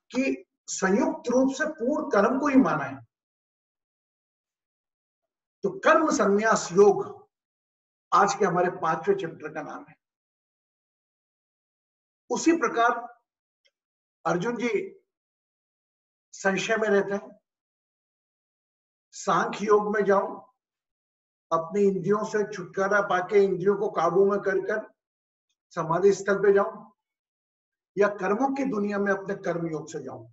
कि संयुक्त रूप से पूर्ण कर्म को ही माना है। तो कर्म संन्यास योग आज के हमारे 5वें चैप्टर का नाम है। उसी प्रकार अर्जुन जी संशय में रहते हैं, सांख्य योग में जाऊं, अपनी इंद्रियों से छुटकारा पाके इंद्रियों को काबू में कर समाधि स्थल पे जाऊं, या कर्मों की दुनिया में अपने कर्म योग से जाऊं।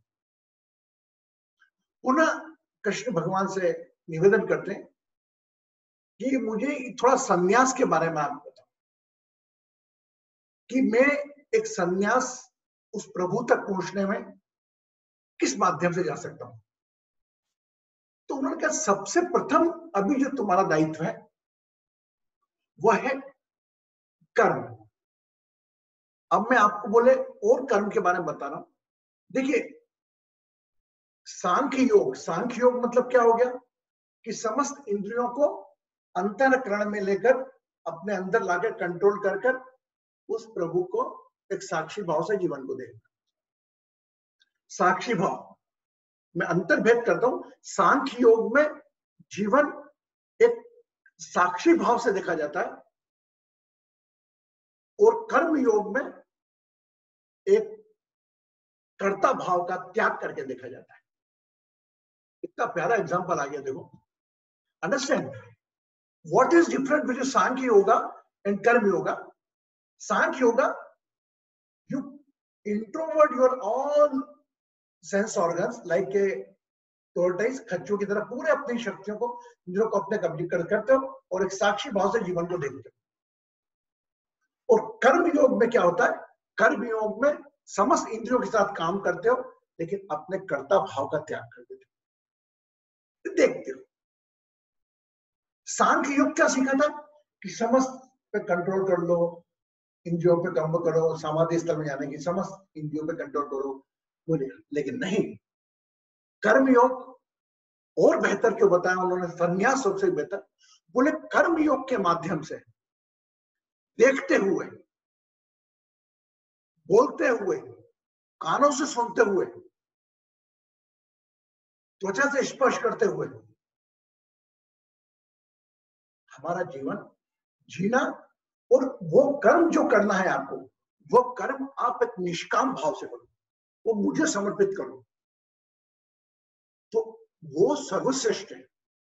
पुनः कृष्ण भगवान से निवेदन करते हैं कि मुझे थोड़ा संन्यास के बारे में आप बताओ, कि मैं एक संन्यास उस प्रभु तक पहुंचने में किस माध्यम से जा सकता हूं। तो उन्होंने कहा सबसे प्रथम अभी जो तुम्हारा दायित्व है वह है कर्म। अब मैं आपको बोले और कर्म के बारे में बता रहा हूं। देखिए सांख्य योग मतलब क्या हो गया कि समस्त इंद्रियों को अंतःकरण में लेकर अपने अंदर लाकर कंट्रोल कर उस प्रभु को एक साक्षी भाव से जीवन को देखना। साक्षी भाव मैं अंतर्भेद करता हूं। सांख्य योग में जीवन एक साक्षी भाव से देखा जाता है और कर्म योग में एक कर्ता भाव का त्याग करके देखा जाता है। इतना प्यारा एग्जांपल आ गया, देखो। Understand what is different between Sankhya yoga and karma yoga. Sankhya yoga you introvert your all sense organs like a tortoise, खच्चू की तरह पूरे अपनी शक्तियों को इंद्रियों को अपने कब्जे करते हो और एक साक्षी भाव से जीवन को देखते हो। और कर्म योग में क्या होता है, कर्म योग में समस्त इंद्रियों के साथ काम करते हो लेकिन अपने कर्ता भाव का त्याग कर देते हो, देखते हो। सांख्य योग क्या सिखाता कि समस्त पे कंट्रोल कर लो, इंद्रियों पे काम करो, समाधि स्तर में जाने की समस्त इंद्रियों पे कंट्रोल करो, बोले। लेकिन नहीं, कर्म योग और बेहतर क्यों बताया उन्होंने, संन्यास सबसे बेहतर। बोले कर्म योग के माध्यम से देखते हुए, बोलते हुए, कानों से सुनते हुए, त्वचा से स्पर्श करते हुए हमारा जीवन जीना। और वो कर्म जो करना है आपको, वो कर्म आप एक निष्काम भाव से करो, वो मुझे समर्पित करो, तो वो सर्वश्रेष्ठ है।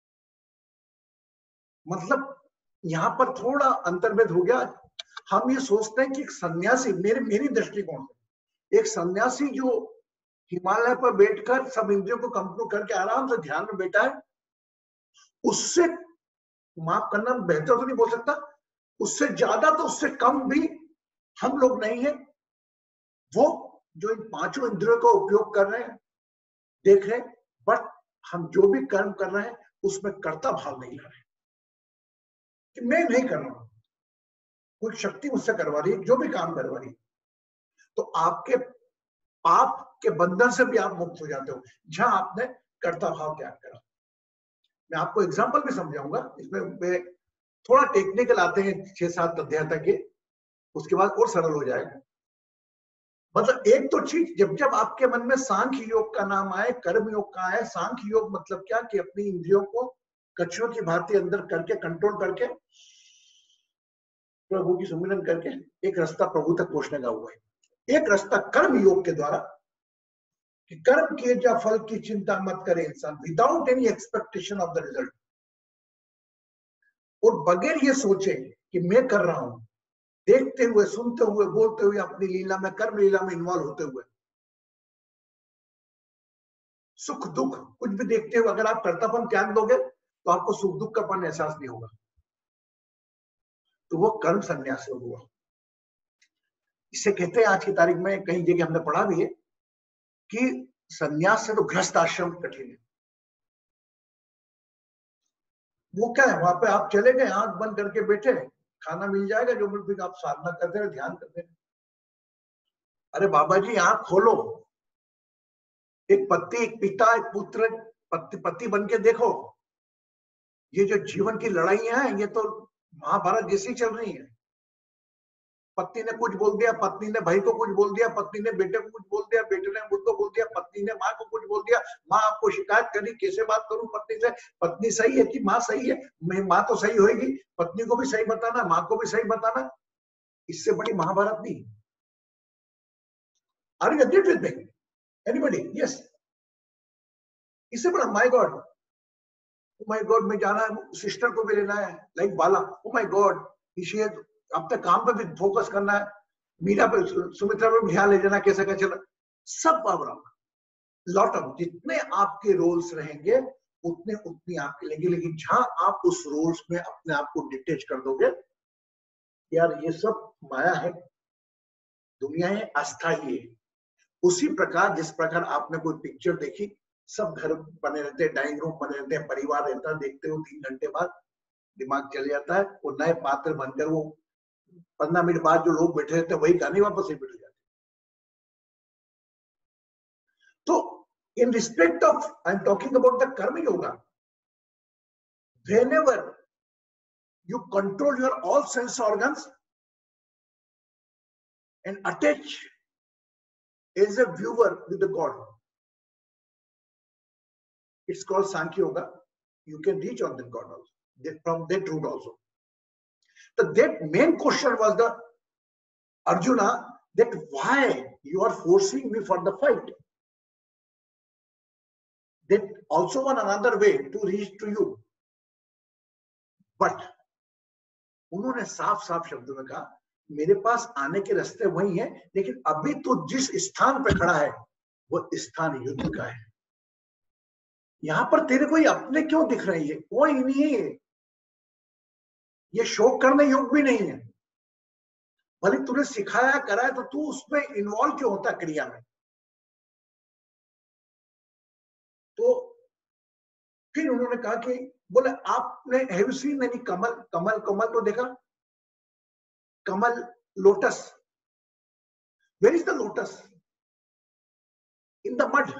मतलब यहां पर थोड़ा अंतर्भेद हो गया। हम ये सोचते हैं कि एक सन्यासी, मेरी दृष्टिकोण से एक सन्यासी जो हिमालय पर बैठकर सब इंद्रियों को कंट्रोल करके आराम से ध्यान में बैठा है, उससे माफ करना बेहतर तो नहीं बोल सकता, उससे ज्यादा तो उससे कम भी हम लोग नहीं है। वो जो इन पांचों इंद्रियों का उपयोग कर रहे हैं, देख रहे हैं, बट हम जो भी कर्म कर रहे हैं उसमें कर्ता भाव नहीं ला रहे कि मैं नहीं कर रहा हूं, कोई शक्ति मुझसे करवा रही है, जो भी काम करवा रही है। तो आपके पाप के बंधन से भी आप मुक्त हो जाते हो जहां आपने कर्ता भाव त्याग करा। मैं आपको एग्जांपल भी समझाऊंगा, इसमें थोड़ा टेक्निकल आते हैं 6-7 अध्याय तक के, उसके बाद और सरल हो जाएगा। मतलब एक तो चीज, जब आपके मन में सांख्य योग का नाम आए, कर्म योग का आए, सांख्य योग मतलब क्या कि अपनी इंद्रियों को कछुओं की भांति अंदर करके कंट्रोल करके प्रभु की सुमिरन करके एक रास्ता प्रभु तक पहुंचने का हुआ है। एक रास्ता कर्म योग के द्वारा कि कर्म किए जा फल की चिंता मत करे इंसान, without any expectation of the result, और बगैर ये सोचे कि मैं कर रहा हूं, देखते हुए, सुनते हुए, बोलते हुए, अपनी लीला में, कर्म लीला में इन्वॉल्व होते हुए, सुख दुख कुछ भी देखते हुए अगर आप कर्तापन त्याग दोगे तो आपको सुख दुख का पन एहसास नहीं होगा। तो वो कर्म संन्यास योग हुआ। इसे कहते हैं, आज की तारीख में कई जगह हमने पढ़ा भी है कि संन्यास से तो गृहस्थ आश्रम कठिन है। वो क्या है, वहां पे आप चले गए, आंख बंद करके बैठे, खाना मिल जाएगा, जो फिर आप साधना करते रहे, ध्यान करते रहे। अरे बाबा जी आंख खोलो, एक पति, एक पिता, एक पुत्र, पति बन के देखो। ये जो जीवन की लड़ाइयां हैं ये तो महाभारत जैसी चल रही है। पति ने कुछ बोल दिया, पत्नी ने भाई को कुछ बोल दिया, पत्नी ने बेटे को कुछ बोल दिया, बेटे ने मुझको बोल दिया, पत्नी ने माँ को कुछ बोल दिया, माँ आपको शिकायत करी, कैसे बात करूं पत्नी से, पत्नी सही है कि माँ सही है, माँ तो सही होगी, पत्नी को भी सही बताना, माँ को भी सही बताना, इससे बड़ी महाभारत नहीं। Are you agreed with me? Anybody? Yes. इससे बड़ा my god, oh my god, मैं जाना है, सिस्टर को भी लेना है, like Bala, oh my god, इसे अब तक काम पे भी फोकस करना है, मीरा पे, सुमित्रा पे ध्यान ले जाना, कैसे क्या चला, सब बाबरा लॉट ऑफ, जितने आपके रोल्स रहेंगे उतने उतनी आपके लेंगे, लेकिन जहां आप उस रोल्स में अपने आप को डिटेच कर दोगे, यार ये सब माया है, दुनिया है, अस्थायी है। उसी प्रकार जिस प्रकार आपने कोई पिक्चर देखी, सब घर बने रहते हैं, डाइनिंग रूम बने रहते हैं, परिवार रहता है, देखते हो 3 घंटे बाद दिमाग चले जाता है, वो नए पात्र बनकर वो 15 मिनट बाद जो लोग बैठे रहते हैं वही गाने वापस ही बैठ जाते। तो in respect of, I'm talking about the karma yoga, whenever you control your all sense organs and attach as a viewer with the God, it's called Sankhya Yoga. You can reach on the God also, from that route also. So that main question was the Arjuna, that why you are forcing me for the fight. That also one another way to reach to you. But उन्होंने साफ साफ शब्दों में कहा, मेरे पास आने के रास्ते वही हैं, लेकिन अभी तो जिस स्थान पे खड़ा है वो स्थान युद्ध का है। यहां पर तेरे कोई अपने क्यों दिख रही है? कोई नहीं है, ये शोक करने योग्य भी नहीं है। भले तूने सिखाया कराया तो तू उसमें इन्वॉल्व क्यों होता क्रिया में? तो फिर उन्होंने कहा कि बोले आपने have you seen any kamal? कमल, कमल तो देखा, कमल, lotus, where is the lotus? In the mud.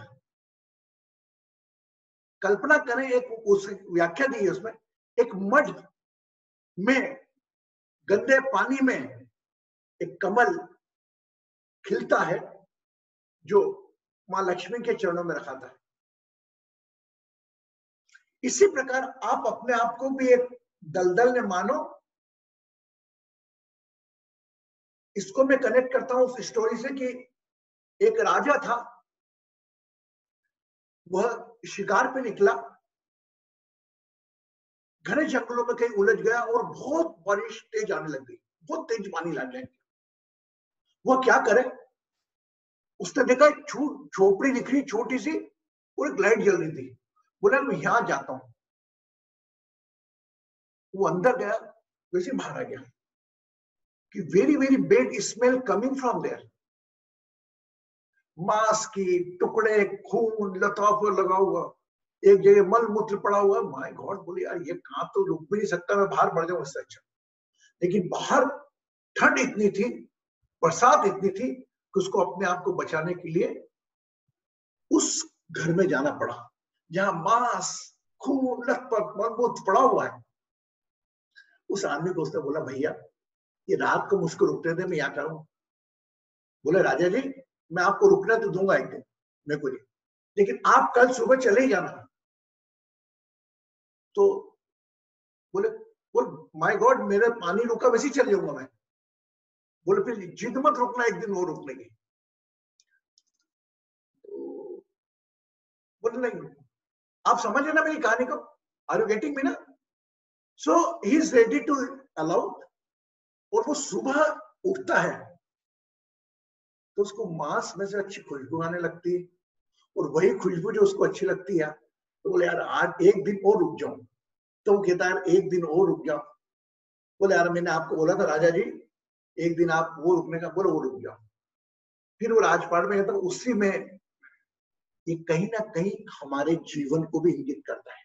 कल्पना करें, एक उस व्याख्या दी है उसमें, एक मड में, गंदे पानी में एक कमल खिलता है जो मां लक्ष्मी के चरणों में रखा था। इसी प्रकार आप अपने आप को भी एक दलदल ने मानो। इसको मैं कनेक्ट करता हूं उस स्टोरी से कि एक राजा था, वह शिकार पे निकला, घने जंगलों में कहीं उलझ गया और बहुत बारिश तेज आने लग गई, बहुत तेज पानी लग गया। वह क्या करे? उसने देखा एक झोपड़ी दिख रही छोटी सी और एक लाइट जल रही थी। बोला मैं यहां जाता हूं। वो अंदर गया, वैसे बाहर आ गया कि very very bad smell coming from there. मांस की टुकड़े, खून, लताफा लगा हुआ, एक जगह मल मूत्र पड़ा हुआ। माय गॉड, बोले यार ये कहां, तो रुक भी नहीं सकता, मैं बाहर बढ़ जाऊं इससे अच्छा। लेकिन बाहर ठंड इतनी थी, बरसात इतनी थी कि उसको अपने आप को बचाने के लिए उस घर में जाना पड़ा जहां मांस, खून, लथपथ, मलमूत्र पड़ा हुआ है। उस आदमी को उसने बोला, भैया ये रात को मुझको रुकने दे, मैं क्या करूं? बोले राजा जी, मैं आपको रुकने तो दूंगा एक दिन, मेरे को, लेकिन आप कल सुबह चले ही जाना। तो बोले, बोल माय गॉड, मेरे पानी रुका वैसे ही चल जाऊंगा मैं। बोले फिर जिद मत रुकना एक दिन वो रुकने की। बोले नहीं, आप समझ ना मेरी कहानी को, आर यू गेटिंग मी ना? So he is ready to allow. और वो सुबह उठता है तो उसको मांस में से अच्छी खुशबू आने लगती है, और वही खुशबू जो उसको अच्छी लगती है, तो बोले यार आज एक दिन और रुक जाऊं। तो वो कहता है एक दिन और रुक जाओ। बोले यार मैंने आपको बोला था राजा जी, एक दिन आप वो रुकने का, बोले वो रुक जाओ। फिर वो राजपाट में, तो उसी में ये कहीं ना कहीं हमारे जीवन को भी इंगित करता है।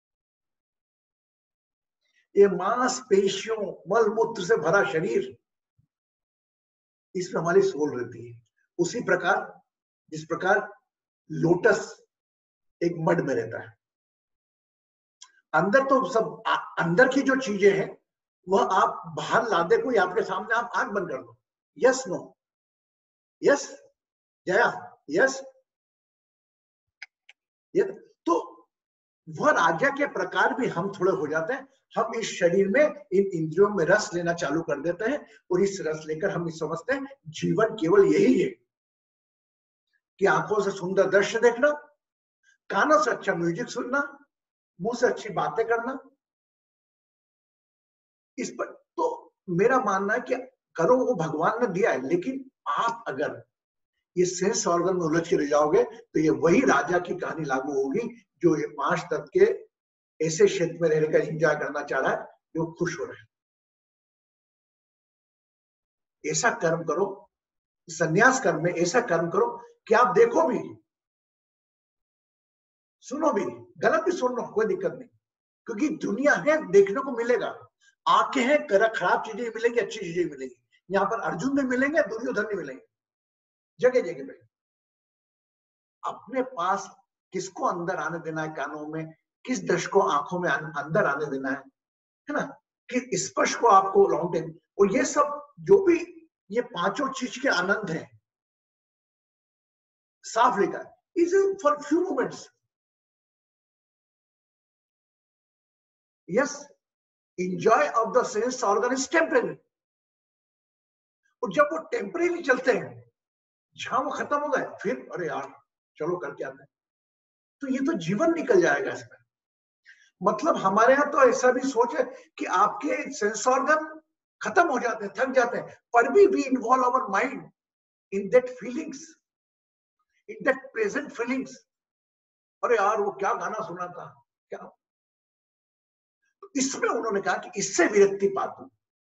ये मांसपेशियों, मल मूत्र से भरा शरीर, इसमें हमारी सोल रहती है। उसी प्रकार जिस प्रकार लोटस एक मड में रहता है, अंदर तो सब अंदर की जो चीजें हैं वह आप बाहर ला दे, कोई आपके सामने, आप आंख बंद कर दो। Yes no? Yes Jaya? Yes ये तो वह राजा के प्रकार भी हम थोड़े हो जाते हैं। हम इस शरीर में इन इंद्रियों में रस लेना चालू कर देते हैं और इस रस लेकर हम ये समझते हैं जीवन केवल यही है कि आंखों से सुंदर दृश्य देखना, कानों से अच्छा म्यूजिक सुनना, मुंह से अच्छी बातें करना। इस पर तो मेरा मानना है कि करो वो भगवान ने दिया है, लेकिन आप अगर ये सेंस ऑर्गन में उलझ के रह जाओगे तो ये वही राजा की कहानी लागू होगी जो ये 5 तत्व के ऐसे क्षेत्र में रहकर एंजॉय करना चाह रहा है जो खुश हो रहा है। ऐसा कर्म करो, संन्यास कर्म में ऐसा कर्म करो कि आप देखो भी, सुनो भी, गलत भी सुन लो, कोई दिक्कत नहीं, क्योंकि दुनिया है, देखने को मिलेगा। आंखें हैं, खराब चीजें मिलेंगी, अच्छी चीजें मिलेंगी। यहाँ पर अर्जुन भी मिलेंगे, दुर्योधन भी मिलेंगे, जगह जगह पे। अपने पास किसको अंदर आने देना है, कानों में किस दृश्य को आंखों में अंदर आने देना है ना, कि स्पर्श को आपको लॉन्ग टाइम, और ये सब जो भी ये पांचों चीज के आनंद है, साफ लिखा है, is for few moments. Yes, enjoy of the sense organ is temporary. और जब वो टेम्परेरी चलते हैं, जहां वो खत्म हो गए, फिर अरे यार चलो करके आते हैं, तो ये तो जीवन निकल जाएगा इसमें। मतलब हमारे यहाँ तो ऐसा भी सोच है कि आपके सेंस ऑर्गन खत्म हो जाते हैं, थक जाते हैं, पर भी we involve our mind in that feelings, in that present feelings. अरे यार वो क्या गाना सुना था, क्या। तो इसमें उन्होंने कहा कि इससे विरक्ति पातु,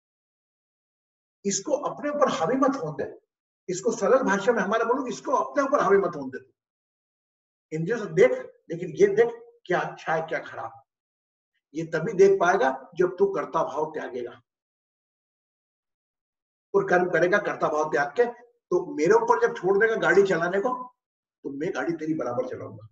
इसको अपने ऊपर हावी मत होने दे, इसको सरल भाषा में हमारा बोलूं, इसको अपने ऊपर हावी मत होने दे। इंद्रियों से देख, लेकिन ये देख क्या अच्छा है क्या खराब। ये तभी देख पाएगा जब तू कर्ता भाव त्यागेगा और कर्म करेगा कर्ता भाव त्याग के। तो मेरे ऊपर जब छोड़ देगा गाड़ी चलाने को, तो मैं गाड़ी तेरी बराबर चलाऊंगा।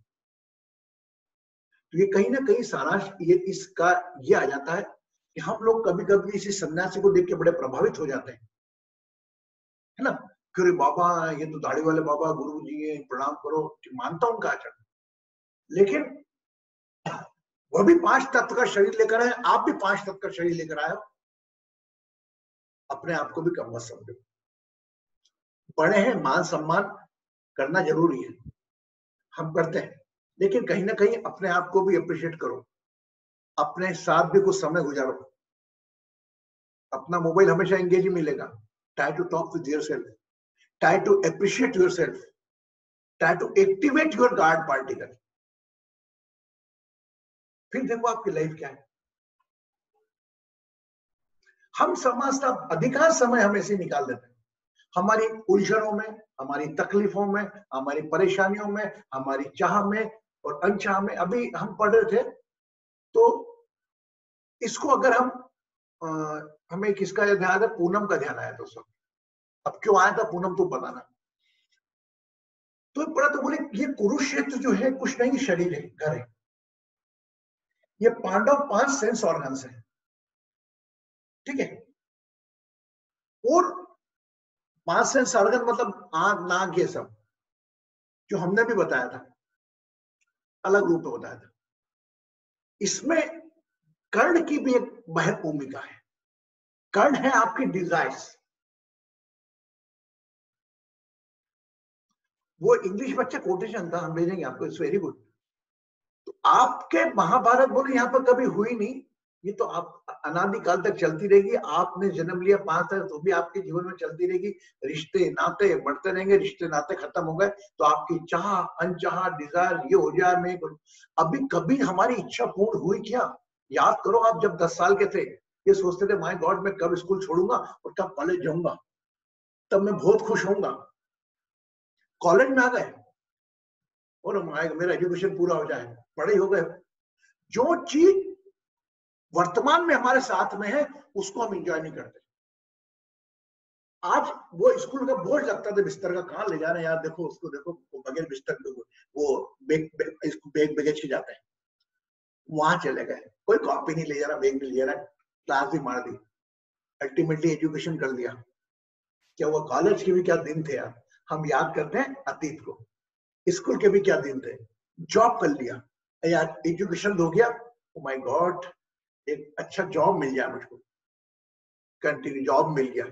तो ये कहीं ना कहीं सारांश ये इसका ये आ जाता है कि हम लोग कभी कभी इसी सन्यासी को देख के बड़े प्रभावित हो जाते हैं, है ना, कि अरे बाबा ये तो दाढ़ी वाले बाबा गुरु जी है, प्रणाम करो, मानता हूं उनका आचरण, लेकिन वह भी 5 तत्व का शरीर लेकर आए, आप भी 5 तत्व का शरीर लेकर आए हो, अपने आप को भी कम मत समझो। बड़े हैं, मान सम्मान करना जरूरी है, हम करते हैं, लेकिन कहीं ना कहीं अपने आप को भी अप्रिशिएट करो, अपने साथ भी कुछ समय गुजारो। अपना मोबाइल हमेशा एंगेज मिलेगा, try to talk with yourself, try to appreciate yourself, try to activate your guard particle, फिर देखो आपकी लाइफ क्या है। हम समाज अधिकांश समय हम ऐसे निकाल देते हैं, हमारी उलझनों में, हमारी तकलीफों में, हमारी परेशानियों में, हमारी चाह में और अनचाह में। अभी हम पढ़ रहे थे तो इसको अगर हम हमें किसका ध्यान है, पूनम का ध्यान आया था उस वक्त। अब क्यों आया था पूनम तो बताना। तो पढ़ा तो बोले ये कुरुक्षेत्र जो है कुछ नहीं शरीर है, घर है। ये पांडव 5 सेंस ऑर्गन्स है, ठीक है, और 5 सेंस ऑर्गन मतलब आंख नाक ये सब जो हमने भी बताया था, अलग रूप में बताया था। इसमें कर्ण की भी एक महत्वपूर्ण भूमिका है। कर्ण है आपकी डिजायर्स। वो इंग्लिश बच्चे कोटेशन था, हम भेजेंगे आपको, इट्स वेरी गुड। तो आपके महाभारत बोले यहाँ पर कभी हुई नहीं, ये तो आप अनादिकाल तक चलती रहेगी। आपने जन्म लिया 5 साल तो भी आपके जीवन में चलती रहेगी। रिश्ते नाते बढ़ते रहेंगे, रिश्ते नाते खत्म हो गए तो आपकी चाह अनचाह डिजायर ये हो जाए मैं अभी कभी हमारी इच्छा पूर्ण हुई क्या? याद करो, आप जब 10 साल के थे ये सोचते थे माय गॉड मैं कब स्कूल छोड़ूंगा और कब कॉलेज जाऊंगा, तब मैं बहुत खुश होऊंगा। कॉलेज में आ गए और मेरा एजुकेशन पूरा हो जाए, पढ़े हो गए। जो चीज वर्तमान में हमारे साथ में है उसको हम एंजॉय नहीं करते। आज वो स्कूल का बोझ लगता था बिस्तर का, कहाँ ले जा रहे हैं यार, देखो उसको देखो बगैर बिस्तर के वो बैग बैगेज के जाते हैं, वहां चले गए, कोई कॉपी नहीं ले जा रहा, बैग नहीं ले जा रहा, क्लास भी मार दी, अल्टीमेटली एजुकेशन कर दिया। क्या वो कॉलेज के भी क्या दिन थे यार, हम याद करते हैं अतीत को, स्कूल के भी क्या दिन थे। जॉब कर लिया, यार एजुकेशन हो गया, ओ माय गॉड एक अच्छा जॉब मिल जाए मुझको, कंटिन्यू जॉब मिल गया,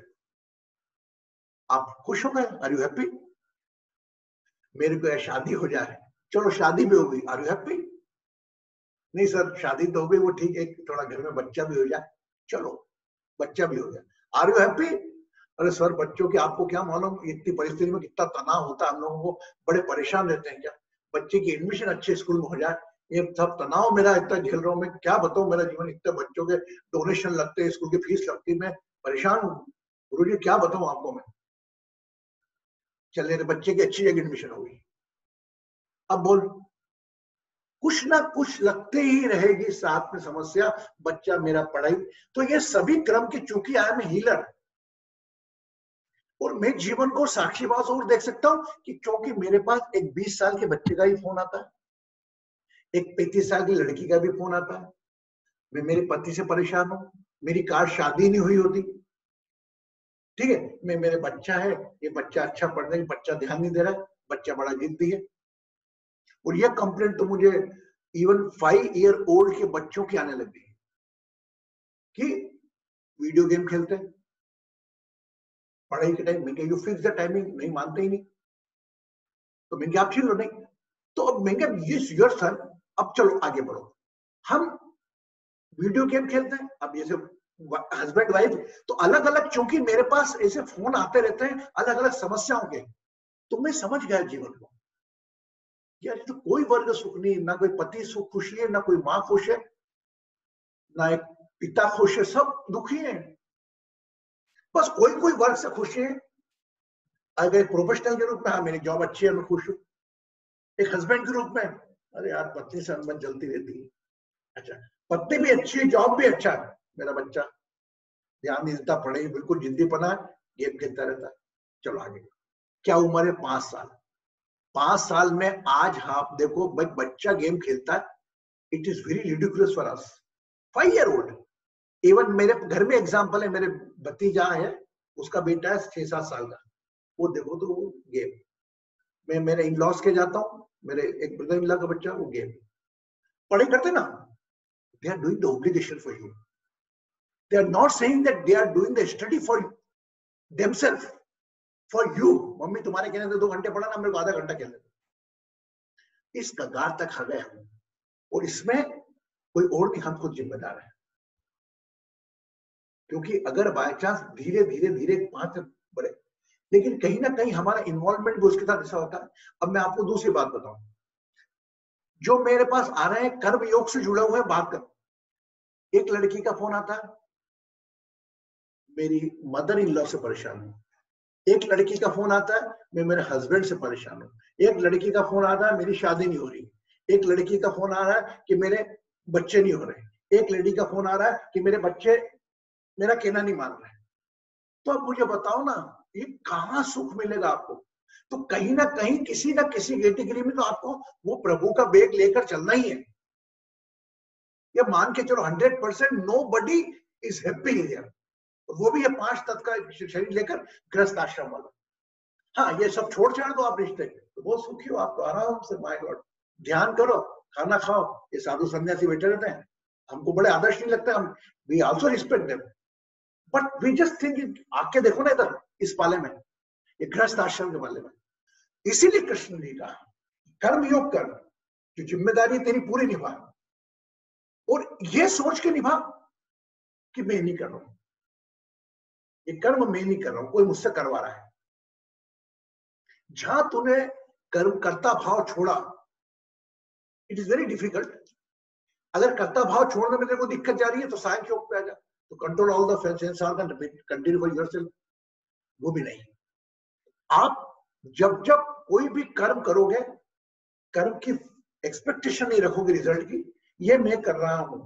आप खुश हो गए, आर यू हैप्पी? मेरे को शादी हो जाए, चलो शादी भी हो गई, आर यू हैप्पी? नहीं सर शादी तो हो गई, वो ठीक है, थोड़ा घर में बच्चा भी हो जाए, चलो बच्चा भी हो जाए, आर यू हैप्पी? अरे सर बच्चों की आपको क्या मालूम इतनी परिस्थिति में कितना तनाव होता है, हम लोगों को बड़े परेशान रहते हैं, क्या बच्चे की एडमिशन अच्छे स्कूल में हो जाए, ये सब तनाव मेरा इतना झेल रहा हूँ, मैं क्या बताऊं, मेरा जीवन इतने बच्चों के डोनेशन लगते हैं, स्कूल की फीस लगती है, मैं परेशान हूँ गुरुजी, क्या बताऊं आपको मैं। चले बच्चे की अच्छी जगह एडमिशन हो गई, अब बोल कुछ ना कुछ लगते ही रहेगी साथ में समस्या, बच्चा मेरा पढ़ाई, तो ये सभी क्रम की, चूंकि आई एम हीलर और मैं जीवन को साक्षीवास और देख सकता हूं कि क्योंकि मेरे पास एक 20 साल के बच्चे का ही फोन आता है, एक 35 साल की लड़की का भी फोन आता है, मैं मेरे पति से परेशान हूं, मेरी कार शादी नहीं हुई होती, ठीक है, मैं मेरे बच्चा है, ये बच्चा अच्छा पढ़ने की, बच्चा ध्यान नहीं दे रहा है, बच्चा बड़ा जिद्दी है, और ये कंप्लेंट तो मुझे इवन 5 ईयर ओल्ड के बच्चों की आने लगी कि वीडियो गेम खेलते हैं पढ़ाई के टाइम, मैं यू फिक्स द टाइमिंग, नहीं मानते ही नहीं, तो मैंने आप छीन लो नहीं, तो अब मैंने यस योर सन, अब चलो आगे बढ़ो, हम वीडियो गेम खेलते हैं, अब जैसे हस्बैंड वाइफ, तो अलग अलग, चूंकि मेरे पास ऐसे फोन आते रहते हैं अलग अलग समस्याओं के, तो मैं समझ गया जीवन को, यार तो कोई वर्ग सुख नहीं, ना कोई पति सुख खुशी है, ना कोई माँ खुश है, ना एक पिता खुश है, सब दुखी है, बस कोई कोई वर्ग से खुशी है, अगर एक प्रोफेशनल के रूप में हाँ मेरी जॉब अच्छी है मैं खुश हूँ, एक हस्बैंड के रूप में अरे यार पत्नी से अनबन चलती रहती है, अच्छा पत्नी भी अच्छी है, जॉब भी अच्छा है, मेरा बच्चा ध्यान नहीं देता, पढ़े बिल्कुल जिद्दीपना है, गेम खेलता रहता है, चलो आगे, क्या उम्र है 5 साल, 5 साल में आज आप देखो बच्चा गेम खेलता है, it is very ridiculous for us, 5 year old, even मेरे घर में एग्जाम्पल है, मेरे भतीजा है, उसका बेटा है 6-7 साल का, वो देखो तो वो गेम, मैं मेरे इन लॉस के जाता हूँ, मेरे एक ब्रदर इन लॉ का बच्चा, वो गेम पढ़ाई करते ना, they are doing the obligation for you, they are not saying that they are doing the study for themself, for you, mummy तुम्हारे कहने से 2 घंटे पढ़ा ना, मेरे को आधा घंटा खेलने, इस कगार तक आ गए हम, और इसमें कोई और नहीं, हम खुद जिम्मेदार है, क्योंकि अगर बाय चांस धीरे धीरे धीरे 5 बढ़े, लेकिन कहीं ना कहीं हमारा इन्वॉल्वमेंट भी उसके साथ ऐसा होता है। अब मैं आपको दूसरी बात बताऊं, जो मेरे पास आ रहे हैं कर्म योग से जुड़े हुए बात कर, एक लड़की का फोन आता है, मेरी मदर इन लॉ से परेशान हूं, एक लड़की का फोन आता है, मैं मेरे हस्बैंड से परेशान हूं, एक लड़की का फोन आता है मेरी शादी नहीं हो रही, एक लड़की का फोन आ रहा है कि मेरे बच्चे नहीं हो रहे, एक लड़की का फोन आ रहा है कि मेरे बच्चे मेरा कहना नहीं मान रहे, तो अब मुझे बताओ ना ये कहां सुख मिलेगा आपको, तो कहीं ना कहीं किसी ना किसी कैटेगरी में तो आपको वो प्रभु का बेग लेकर चलना ही है, ये मान के चलो 100% nobody is happy here, वो भी ये 5 तत्व का शरीर लेकर गृहस्थ आश्रम वाला, हाँ ये सब छोड़ छाड़ दो आप रिश्ते, तो बहुत सुखी हो आप तो आराम से, माय गॉड ध्यान करो, खाना खाओ, ये साधु सन्यासी बैठे रहते हैं, हमको बड़े आदर्श नहीं लगता, हम we also respect them, but we just think, आके देखो ना इधर इस पाले में, ये गृहस्थ आश्रम के पाले में, इसीलिए कृष्ण ने कहा कर्म योग कर, जो जिम्मेदारी तेरी पूरी निभा, और ये सोच के निभा कि मैं नहीं कर रहा हूं, ये कर्म मैं नहीं कर रहा हूं, कोई मुझसे करवा रहा है, जहां तूने कर्म कर्ता भाव छोड़ा, इट इज वेरी डिफिकल्ट, अगर कर्ता भाव छोड़ने में तेरे को दिक्कत जा रही है तो सांख्य योग पे आ जा, तो control all the senses continue for yourself, वो भी नहीं, आप जब जब कोई भी कर्म करोगे, कर्म की एक्सपेक्टेशन नहीं रखोगे रिजल्ट की, ये मैं कर रहा हूं,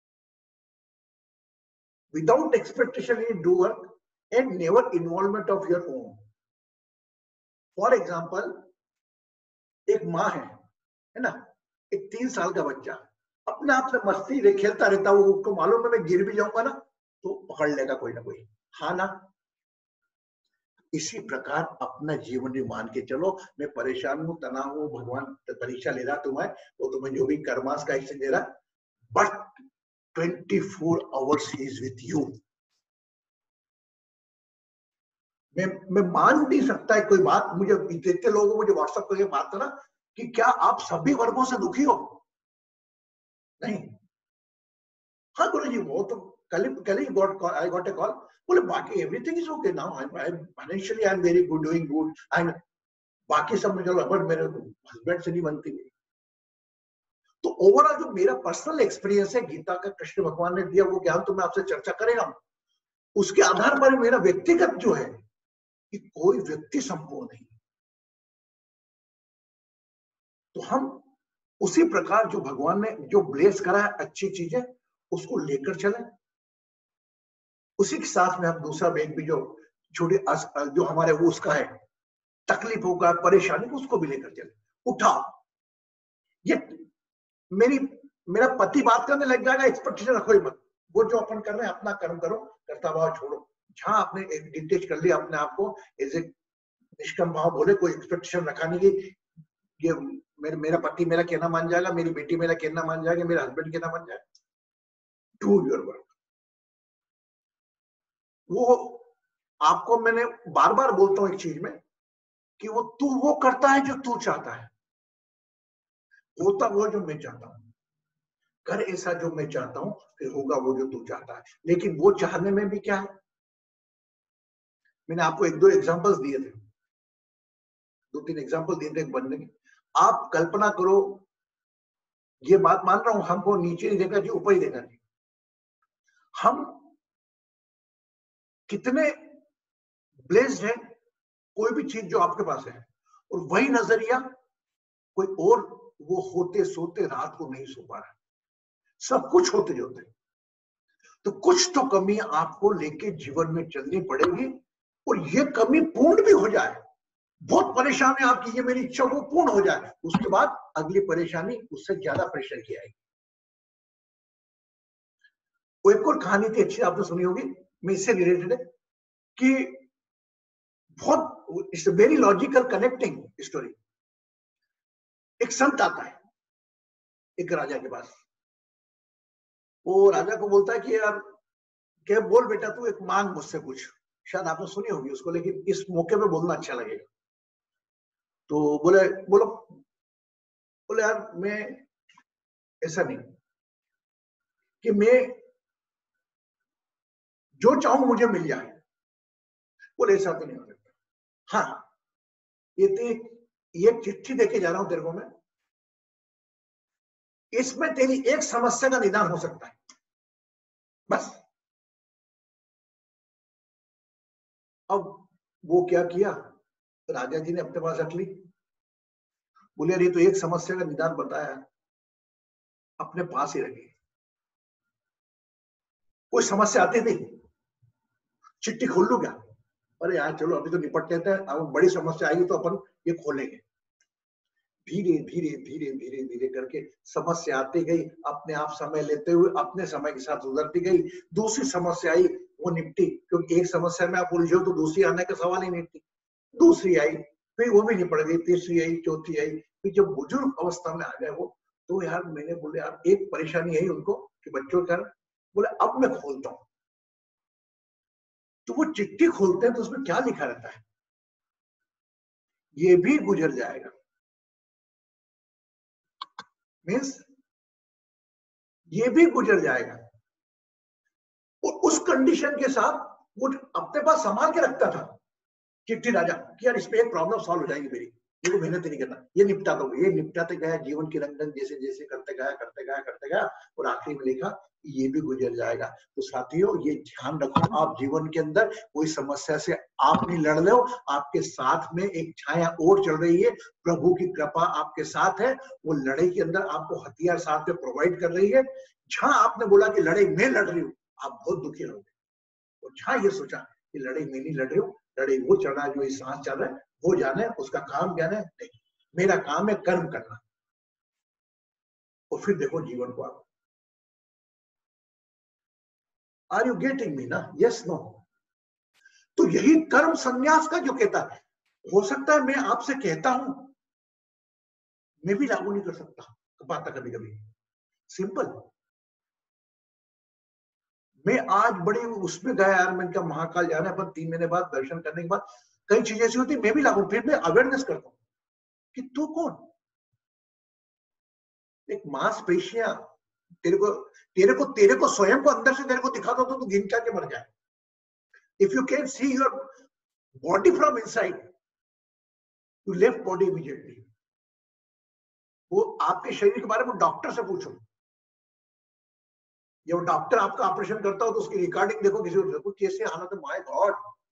without expectation in do work and never involvement of your own, for example एक माँ है ना, एक 3 साल का बच्चा अपने आप से मस्ती खेलता रहता, वो उसको मालूम है मैं गिर भी जाऊंगा ना तो पकड़ लेगा कोई ना कोई, हाँ ना, इसी प्रकार अपना जीवन भी मान के चलो। मैं परेशान हूँ, तनाव हूँ, भगवान परीक्षा ले रहा तुम्हें, वो तुम्हें जो भी कर्मास का एक्शन दे रहा, but 24 hours is with you. मैं मान नहीं सकता है कोई बात, मुझे जितने लोगों मुझे व्हाट्सएप करके बात करना कि क्या आप सभी वर्गों से दुखी हो? नहीं। हाँ गुरु जी, वो तो कल ही आई गॉट ए कॉल, बोले बाकी everything is okay now, I financially I am very good, doing good, and बाकी सब मुझे बट मेरे हस्बैंड से नहीं बनती। तो ओवरऑल जो मेरा पर्सनल एक्सपीरियंस है गीता का, कृष्ण भगवान ने दिया वो ज्ञान, तो मैं आपसे चर्चा करेगा, उसके आधार पर मेरा व्यक्तिगत जो है कि कोई व्यक्ति संपूर्ण नहीं। तो हम उसी प्रकार जो भगवान ने जो ब्लेस करा है अच्छी चीजें, उसको लेकर चले। उसी के साथ में हम दूसरा वेग भी जो छोटे जो हमारे वो उसका है तकलीफों का, परेशानी, उसको भी लेकर चले। उठाओ, ये मेरा पति बात करने लग जाएगा, एक्सपेक्टेशन रखो ही मत। वो जो अपन कर रहे हैं अपना कर्म करो, कर्ता भाव छोड़ो। जहां आपने एक डिटेच कर लिया अपने आप को एज ए निष्कर्म भाव, बोले कोई एक्सपेक्टेशन रखा नहीं कि ये मेरा पति मेरा कहना मान जाएगा, मेरी बेटी मेरा कहना मान जाएगा, मेरा हस्बैंड कहना मान जाएगा। Do your work. वो आपको मैंने बार बार बोलता हूं एक चीज में कि वो तू वो करता है जो तू चाहता है, होता वो जो मैं चाहता हूं, कर ऐसा जो मैं चाहता हूं, फिर होगा वो जो तू चाहता है। लेकिन वो चाहने में भी क्या है, मैंने आपको एक दो एग्जांपल्स दिए थे, दो तीन एग्जांपल दिए थे बनने के। आप कल्पना करो, ये बात मान रहा हूं, हमको नीचे नहीं देखा जी, ऊपर ही देखा जी। हम कितने ब्लेस्ड हैं, कोई भी चीज जो आपके पास है, और वही नजरिया कोई और वो होते सोते रात को नहीं सो पा रहा, सब कुछ होते जोते। तो कुछ तो कमी आपको लेके जीवन में चलनी पड़ेगी, और ये कमी पूर्ण भी हो जाए, बहुत परेशान है आपकी, ये मेरी इच्छा वो पूर्ण हो जाए, उसके बाद अगली परेशानी उससे ज्यादा प्रेशर की आएगी। वो एक और कहानी थी अच्छी, आपने सुनी होगी, मैं इससे रिलेटेड है कि बहुत it's very logical connecting story. एक संत आता है एक राजा के पास, वो राजा को बोलता है कि यार क्या, बोल बेटा तू एक मांग मुझसे कुछ, शायद आपने सुनी होगी उसको, लेकिन इस मौके पे बोलना अच्छा लगेगा। तो बोले, बोलो, बोले यार मैं ऐसा नहीं कि मैं जो चाहूं मुझे मिल जाए, बोले ऐसा तो नहीं हो सकता। हाँ, ये चिट्ठी देके जा रहा हूं तेरे को मैं, इसमें तेरी एक समस्या का निदान हो सकता है, बस। अब वो क्या किया, राजा जी ने अपने पास रख ली, बोले यार ये तो एक समस्या का निदान बताया, अपने पास ही रखी। कोई समस्या आती थी, चिट्ठी खोल लू क्या, अरे यार चलो अभी तो निपट लेते हैं, अब बड़ी समस्या आएगी तो अपन ये खोलेंगे। धीरे धीरे धीरे धीरे धीरे करके समस्या आती गई, अपने आप समय लेते हुए अपने समय के साथ उधरती गई। दूसरी समस्या आई, वो निपटी, क्योंकि एक समस्या में आप उलझो तो दूसरी आने का सवाल ही नहीं थी। दूसरी आई, फिर वो भी निपट गई, तीसरी आई, चौथी आई, फिर जब बुजुर्ग अवस्था में आ गए वो, तो यार मैंने बोले यार एक परेशानी आई उनको कि बच्चों का, बोले अब मैं खोलता हूँ। तो वो चिट्ठी खोलते हैं तो उसमें क्या लिखा रहता है, ये भी गुजर जाएगा, मीन्स ये भी गुजर जाएगा। और उस कंडीशन के साथ वो अपने पास संभाल के रखता था चिट्ठी राजा कि यार इसमें एक प्रॉब्लम सॉल्व हो जाएगी मेरी, ये को मेहनत नहीं करना, ये निपटा दो। ये निपटाते गया, जीवन की रंगन जैसे जैसे करते गया करते गया करते गया, और आखिरी में लिखा ये भी गुजर जाएगा। तो साथियों ये ध्यान रखो, आप जीवन के अंदर कोई समस्या से आप नहीं लड़ रहे हो, आपके साथ में एक छाया और चल रही है, प्रभु की कृपा आपके साथ है, वो लड़ाई के अंदर आपको हथियार साथ में प्रोवाइड कर रही है। जहां आपने बोला कि लड़ाई मैं लड़ रही हूँ, आप बहुत दुखी रहोगे, और जहां ये सोचा कि लड़ाई मैं नहीं लड़ रही हूँ, लड़ाई वो चल रहा है जो इस सांस चल रहा है, वो जाने उसका काम क्या है, नहीं मेरा काम है कर्म करना। और फिर देखो जीवन को आप, आर यू गेटिंग मी ना, यस नो। तो यही कर्म संन्यास का जो कहता है, हो सकता है मैं आपसे कहता हूं, मैं भी लागू नहीं कर सकता पाता कभी कभी। सिंपल। मैं आज बड़ी उसमें गया यार, मैंने कहा महाकाल जाना है, पर 3 महीने बाद दर्शन करने के बाद कई चीजें ऐसी होती, मैं भी लागू, फिर मैं अवेयरनेस करता हूं कि तू कौन, एक मांसपेशियां तेरे को स्वयं को अंदर से तेरे को दिखा दो तो तू गिन क्या के मर जाए। If you can see your body from inside, you left body immediately. वो आपके शरीर के बारे में डॉक्टर से पूछो, या वो डॉक्टर आपका ऑपरेशन करता हो तो उसकी रिकॉर्डिंग देखो, किसी को कैसे हालत है, माय गॉड।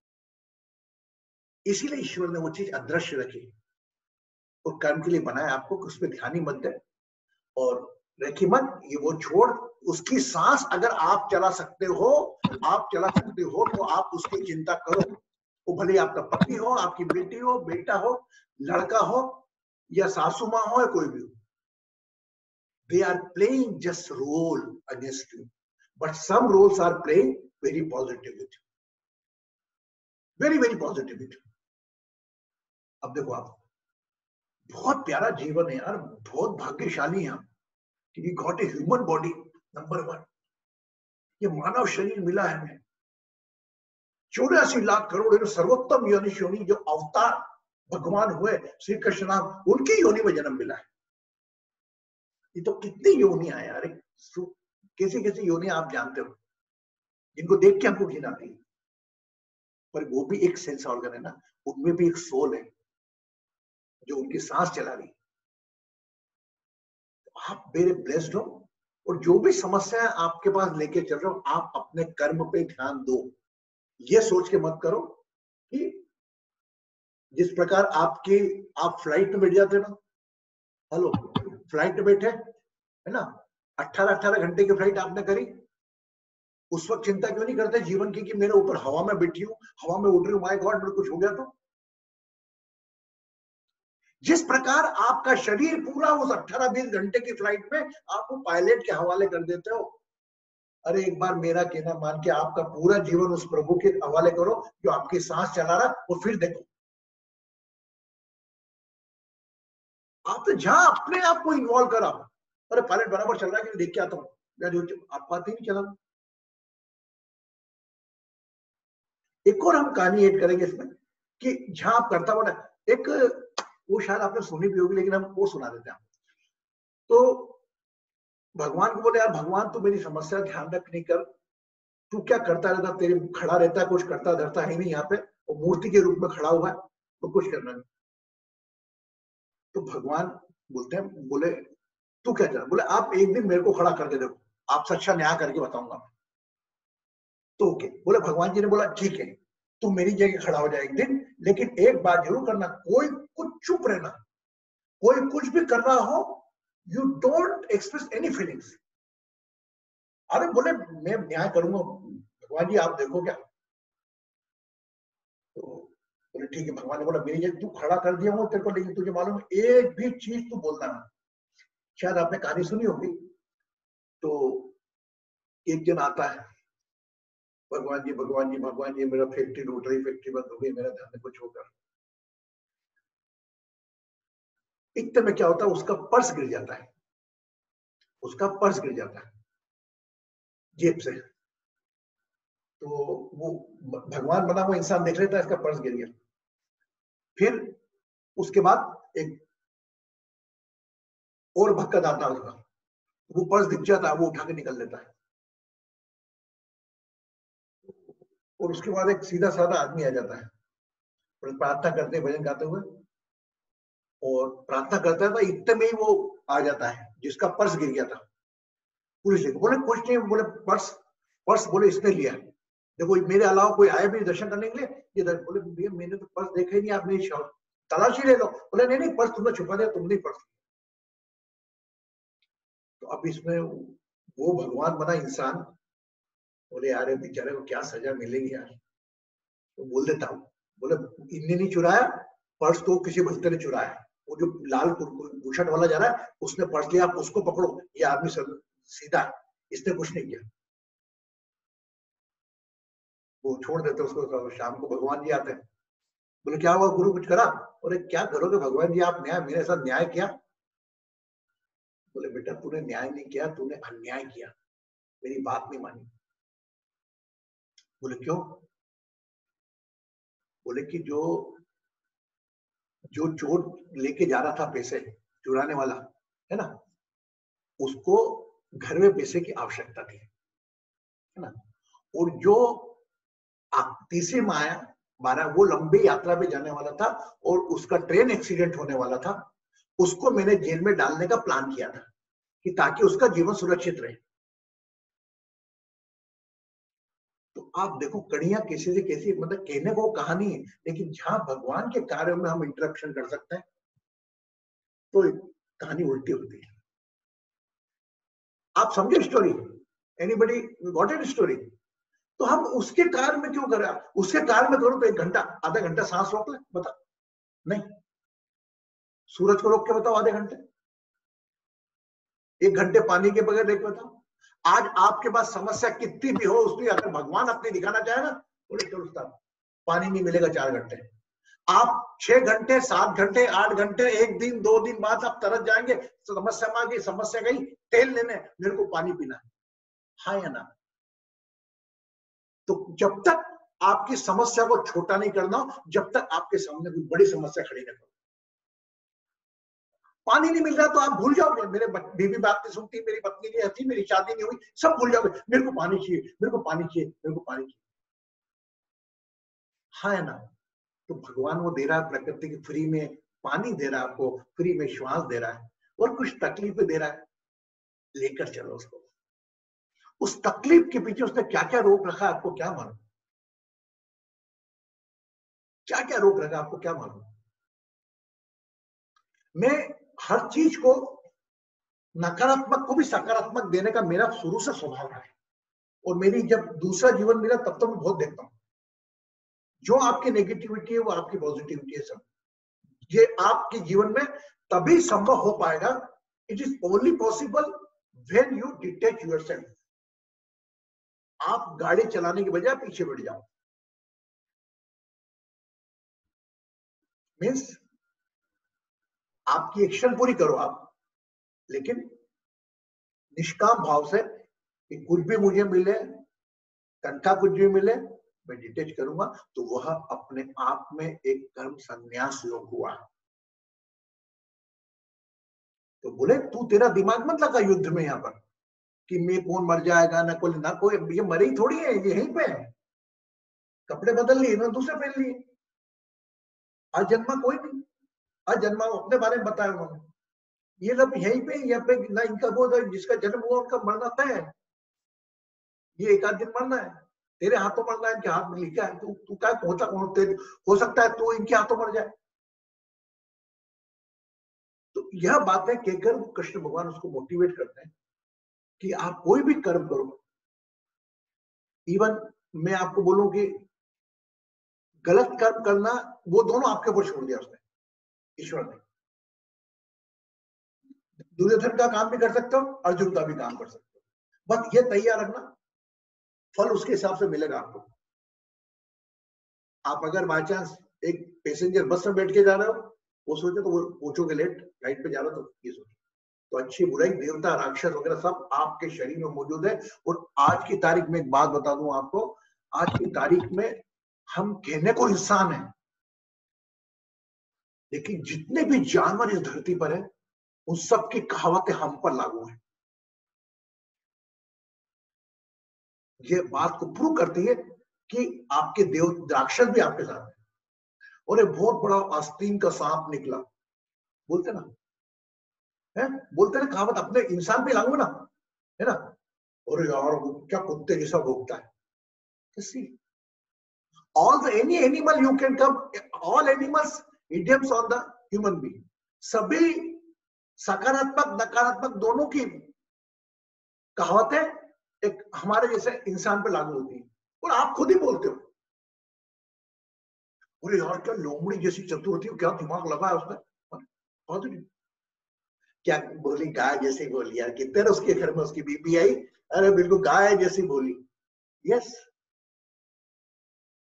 इसीलिए ईश्वर ने वो चीज अदृश्य रखी और कर्म के लिए बनाया आपको, उस पर ध्यान ही मत दे और रखी मत, ये वो छोड़। उसकी सांस अगर आप चला सकते हो, आप चला सकते हो, तो आप उसकी चिंता करो। वो भले आपका पत्नी हो, आपकी बेटी हो, बेटा हो, लड़का हो, या सासू माँ हो, या कोई भी हो। They are playing just role against you, but some roles are playing very positive with you, very very positive with you. अब देखो आप, बहुत प्यारा जीवन है यार, बहुत भाग्यशाली हैं हम कि got a human body. Number 1, ये मानव शरीर मिला है हमें। 84 लाख करोड़ सर्वोत्तम योनि जो अवतार भगवान हुए श्री कृष्ण नाम, उनकी योनि में जन्म मिला है। ये तो कितनी योनियां है यार, कैसी कैसी योनियां आप जानते हो, जिनको देख के हमको घिन आती है, पर वो भी एक सेंस ऑर्गन है ना, उनमें भी एक सोल है जो उनकी सांस चला रही। आप वेरी ब्लेस्ड हो, और जो भी समस्या आपके पास लेके चल रहे हो, आप अपने कर्म पे ध्यान दो। ये सोच के मत करो कि जिस प्रकार आप फ्लाइट में बैठ जाते ना, हेलो, फ्लाइट में बैठे है ना, 18 घंटे की फ्लाइट आपने करी, उस वक्त चिंता क्यों नहीं करते जीवन की कि मेरे ऊपर हवा में बैठी हूँ, हवा में उड़ रही हूँ, माय गॉड मेरे कुछ हो गया तो। जिस प्रकार आपका शरीर पूरा उस 18-20 घंटे की फ्लाइट में आपको पायलट के हवाले कर देते हो, अरे एक बार मेरा कहना मान के आपका पूरा जीवन उस प्रभु के हवाले करो जो आपकी सांस चला रहा, और फिर देखो आपने जहां अपने आप को इन्वॉल्व करा, अरे पायलट बराबर चल रहा है कि देख के आता हूँ, आप बात ही नहीं चला। एक और हम कहानी ऐड करेंगे इसमें कि जहां आप करता बड़ा एक, वो शायद आपने सुनी भी होगी, लेकिन हम वो सुना देते हैं। तो भगवान को बोले, यार भगवान तू मेरी समस्या ध्यान रख नहीं कर, तू क्या करता रहता, तेरे खड़ा रहता है, कुछ करता धरता है नहीं यहाँ पे, वो मूर्ति के रूप में खड़ा हुआ है, तो कुछ करना नहीं। तो भगवान बोलते हैं, बोले तू क्या चाह, बोले आप एक दिन मेरे को खड़ा करके देखो, आपसे अच्छा न्याय करके बताऊंगा मैं। तो ओके, बोले भगवान जी ने बोला ठीक है, तू मेरी जगह खड़ा हो जाए एक दिन, लेकिन एक बात जरूर करना, कोई कुछ चुप रहना, कोई कुछ भी कर रहा हो, you don't express any feelings. अरे बोले मैं न्याय करूंगा भगवान जी, आप देखो क्या। तो बोले ठीक है, भगवान ने बोला मेरी जगह तू खड़ा कर दिया हूँ तेरे को, लेकिन तुझे मालूम एक भी चीज तू बोलना है। शायद आपने कहानी सुनी होगी। तो एक दिन आता है, भगवान जी भगवान जी भगवान जी, मेरा फैक्ट्री लूट रही, फैक्ट्री बंद हो गई, मेरा धन कुछ होकर। इतने में क्या होता है, उसका पर्स गिर जाता है, उसका पर्स गिर जाता है जेब से। तो वो भगवान बना हुआ इंसान देख लेता है इसका पर्स गिर गया। फिर उसके बाद एक और भक्कत आता है उसका, वो पर्स दिख जाता है, वो उठा के निकल लेता है। और उसके बाद एक सीधा साधा आदमी आ जाता है, प्रार्थना करते भजन गाते हुए, और प्रार्थना करता था, इतने में ही वो आ जाता है जिसका पर्स गिर गया था। पुलिस देखो, बोले कुछ नहीं, बोले पर्स पर्स बोले इसने लिया, देखो मेरे अलावा कोई आया भी दर्शन करने के लिए, ये बोले भैया मैंने तो पर्स देखा ही नहीं, आप मेरी तलाशी ले लो। बोले नहीं नहीं, पर्स तुमने छुपा दिया, तुमने पर्स। तो अब इसमें वो भगवान बना इंसान बोले यार बेचारे को क्या सजा मिलेगी यार, तो बोल देता हूँ, बोले इनने नहीं चुराया पर्स, तो किसी भक्त ने चुराया, वो जो लाल बुशर्ट वाला जा रहा है उसने पर्स लिया, आप उसको पकड़ो, ये आदमी सीधा है, इसने कुछ नहीं किया। वो छोड़ देते उसको, शाम को भगवान जी आते हैं। बोले क्या हुआ गुरु, कुछ करा? बोले क्या करोगे भगवान जी, आप न्याय, मेरे साथ न्याय किया? बोले बेटा तूने न्याय नहीं किया, तूने अन्याय किया, मेरी बात नहीं मानी। बोले क्यों? बोले कि जो जो चोर लेके जा रहा था पैसे, चुराने वाला है ना, उसको घर में पैसे की आवश्यकता थी, है ना, और जो तीसरी माया 12 वो लंबी यात्रा पे जाने वाला था और उसका ट्रेन एक्सीडेंट होने वाला था, उसको मैंने जेल में डालने का प्लान किया था कि ताकि उसका जीवन सुरक्षित रहे। तो आप देखो कड़ियां कैसी से कैसी, मतलब कहने को कहानी है, लेकिन जहां भगवान के कार्य में हम इंटरप्शन कर सकते हैं तो कहानी उल्टी होती है। आप समझे story? Anybody got it story? तो हम उसके कार्य में क्यों करें? उसके कार्य में करो तो 1 घंटा आधा घंटा सांस रोक ले, बता। नहीं, सूरज को रोक के बताओ आधे घंटे, 1 घंटे पानी के बगैर देख बताओ। आज आपके पास समस्या कितनी भी हो, उसमें अगर भगवान अपनी दिखाना चाहे ना, बोले चलो उस्ताद पानी नहीं मिलेगा 4 घंटे, आप 6 घंटे 7 घंटे 8 घंटे 1 दिन 2 दिन बाद आप तरस जाएंगे। समस्या में आ गई, समस्या गई, तेल लेने, मेरे को पानी पीना है, हाँ या ना? तो जब तक आपकी समस्या को छोटा नहीं करना, जब तक आपके सामने कोई बड़ी समस्या खड़ी न करो। पानी नहीं मिल रहा तो आप भूल जाओगे, मेरे बीवी बात नहीं सुनती, मेरी पत्नी नहीं आती, मेरी शादी नहीं हुई, सब भूल जाओगे, मेरे को पानी चाहिए, मेरे को पानी चाहिए, मेरे को पानी चाहिए, हाँ या ना? तो भगवान वो दे रहा है, प्रकृति की फ्री में पानी दे रहा है, आपको फ्री में श्वास दे रहा है, और कुछ तकलीफें दे रहा है, लेकर चलो उसको। उस तकलीफ के पीछे उसने क्या क्या रोक रखा है आपको क्या मालूम? क्या क्या रोक रखा आपको क्या मालूम? मैं हर चीज को, नकारात्मक को भी सकारात्मक देने का मेरा शुरू से स्वभाव रहा है, और मेरी जब दूसरा जीवन मिला तब तो मैं बहुत देखता हूं, जो आपकी नेगेटिविटी है वो आपकी पॉजिटिविटी है। सब ये आपके जीवन में तभी संभव हो पाएगा, it is only possible when you detach yourself. आप गाड़ी चलाने के बजाय पीछे बैठ जाओ, मीन्स आपकी एक्शन पूरी करो आप, लेकिन निष्काम भाव से कि कुछ भी मुझे मिले, तनख्वाह कुछ भी मिले, मैं डिटेच करूंगा, तो वह अपने आप में एक कर्म संन्यास योग हुआ। तो बोले तू तेरा दिमाग मत लगा युद्ध में यहाँ पर कि मैं कौन मर जाएगा, ना कोई ना कोई, ये मरी थोड़ी है, ये यहीं पे है, कपड़े बदल लिए ना दूसरे पहन लिए, आज जन्मा कोई नहीं, आज जन्मा अपने बारे में बताया उन्होंने, ये लोग यहीं पे यहाँ पे ना, इनका वो जिसका जन्म हुआ उनका मरना तय है, ये एक आध दिन मरना है, तेरे हाथों मरना है, इनके हाथ में लिखा है, तू क्या हो सकता है तू इनके हाथों मर जाए। तो यह बातें कहकर कृष्ण भगवान उसको मोटिवेट करते हैं कि आप कोई भी कर्म करो, इवन मैं आपको बोलूं कि गलत कर्म करना, वो दोनों आपके ऊपर छोड़ दिया उसने, ईश्वर ने। दुर्योधन का काम भी कर सकते हो, अर्जुन का भी काम कर सकते हो, बस ये तैयार रखना, फल उसके हिसाब से मिलेगा आपको। आप अगर बाय चांस एक पैसेंजर बस में बैठ के जा रहे हो, वो सोचे तो वो पूछोगे लेट फ्लाइट पे जा रहे हो, तो ये सोचो, तो अच्छी बुराई देवता राक्षस वगैरह सब आपके शरीर में मौजूद है। और आज की तारीख में एक बात बता दूं आपको, आज की तारीख में हम कहने को इंसान है, लेकिन जितने भी जानवर इस धरती पर है उन सब की कहावतें हम पर लागू है। ये बात को प्रूव करती है कि आपके देव राक्षस भी आपके साथ है। और एक बहुत बड़ा आस्तीन का सांप निकला, बोलते ना, है बोलते ना, कहावत अपने इंसान पे लागू ना, है ना, और यार वो क्या कुत्ते जैसा भोगता है। See, all the any animal you can come, all animals idioms on the human being, सभी सकारात्मक नकारात्मक दोनों की कहावतें एक हमारे जैसे इंसान पे लागू होती है। और आप खुद ही बोलते हो, अरे यार क्या लोमड़ी जैसी चतुर होती है, क्या दिमाग लगा है उसने, क्या बोली, गाय जैसी बोली यार, कितने उसके घर में उसकी बीबी आई, अरे बिल्कुल गाय जैसी बोली। यस,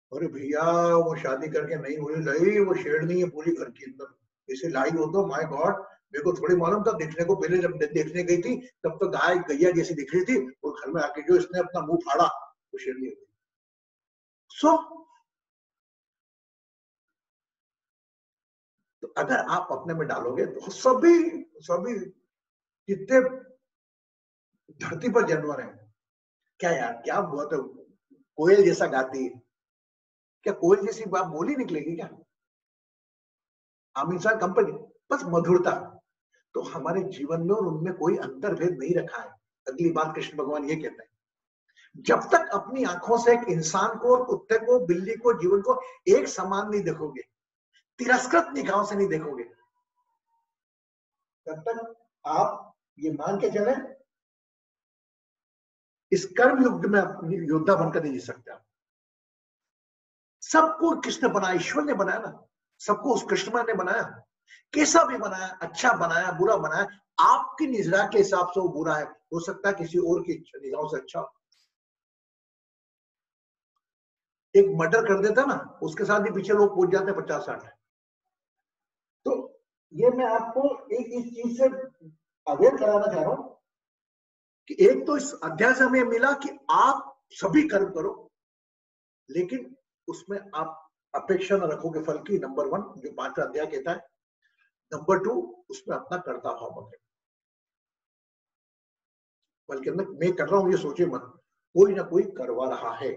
अरे भैया वो शादी करके नहीं हुई लाई, वो शेरनी है पूरी घर के अंदर इसे लाई हो तो माय गॉड, मेरे को थोड़ी मालूम था देखने को, पहले जब देखने गई थी तब तो गाय गैया जैसी दिख रही थी, और घर में आके जो इसने अपना मुंह फाड़ा वो शेरनी हो गई। सो तो अगर आप अपने में डालोगे तो सभी सभी जितने धरती पर जानवर हैं, क्या यार क्या बहुत कोयल जैसा गाती है, क्या कोयल जैसी बात बोली निकलेगी क्या? हम इंसान कंपनी, बस मधुरता। तो हमारे जीवन में और उनमें कोई अंतर्भेद नहीं रखा है। अगली बात कृष्ण भगवान ये कहते हैं, जब तक अपनी आंखों से एक इंसान को और कुत्ते को बिल्ली को जीवन को एक समान नहीं देखोगे, तिरस्कृत निगाहों से नहीं देखोगे, तब तक आप ये मान के चले इस कर्म युग में योद्धा बनकर नहीं जी सकते आप। सबको कृष्ण बनाया, ईश्वर ने बनाया ना, सबको उस कृष्ण ने बनाया, कैसा भी बनाया, अच्छा बनाया बुरा बनाया, आपकी निजरा के हिसाब से वो बुरा है, हो सकता है किसी और की निगाहों से अच्छा। एक मर्डर कर देता ना, उसके साथ ही पीछे लोग पहुंच जाते हैं 50-60। तो ये मैं आपको एक इस चीज से अवेयर कराना चाह रहा हूं कि एक तो इस अध्याय से हमें मिला कि आप सभी कर्म करो, लेकिन उसमें आप अपेक्षा न रखोगे फल की, नंबर 1 जो 5वां अध्याय कहता है। नंबर 2 उसमें अपना कर्ता भाव मत, बल्कि मैं कर रहा हूं ये सोचे मत, कोई ना कोई करवा रहा है,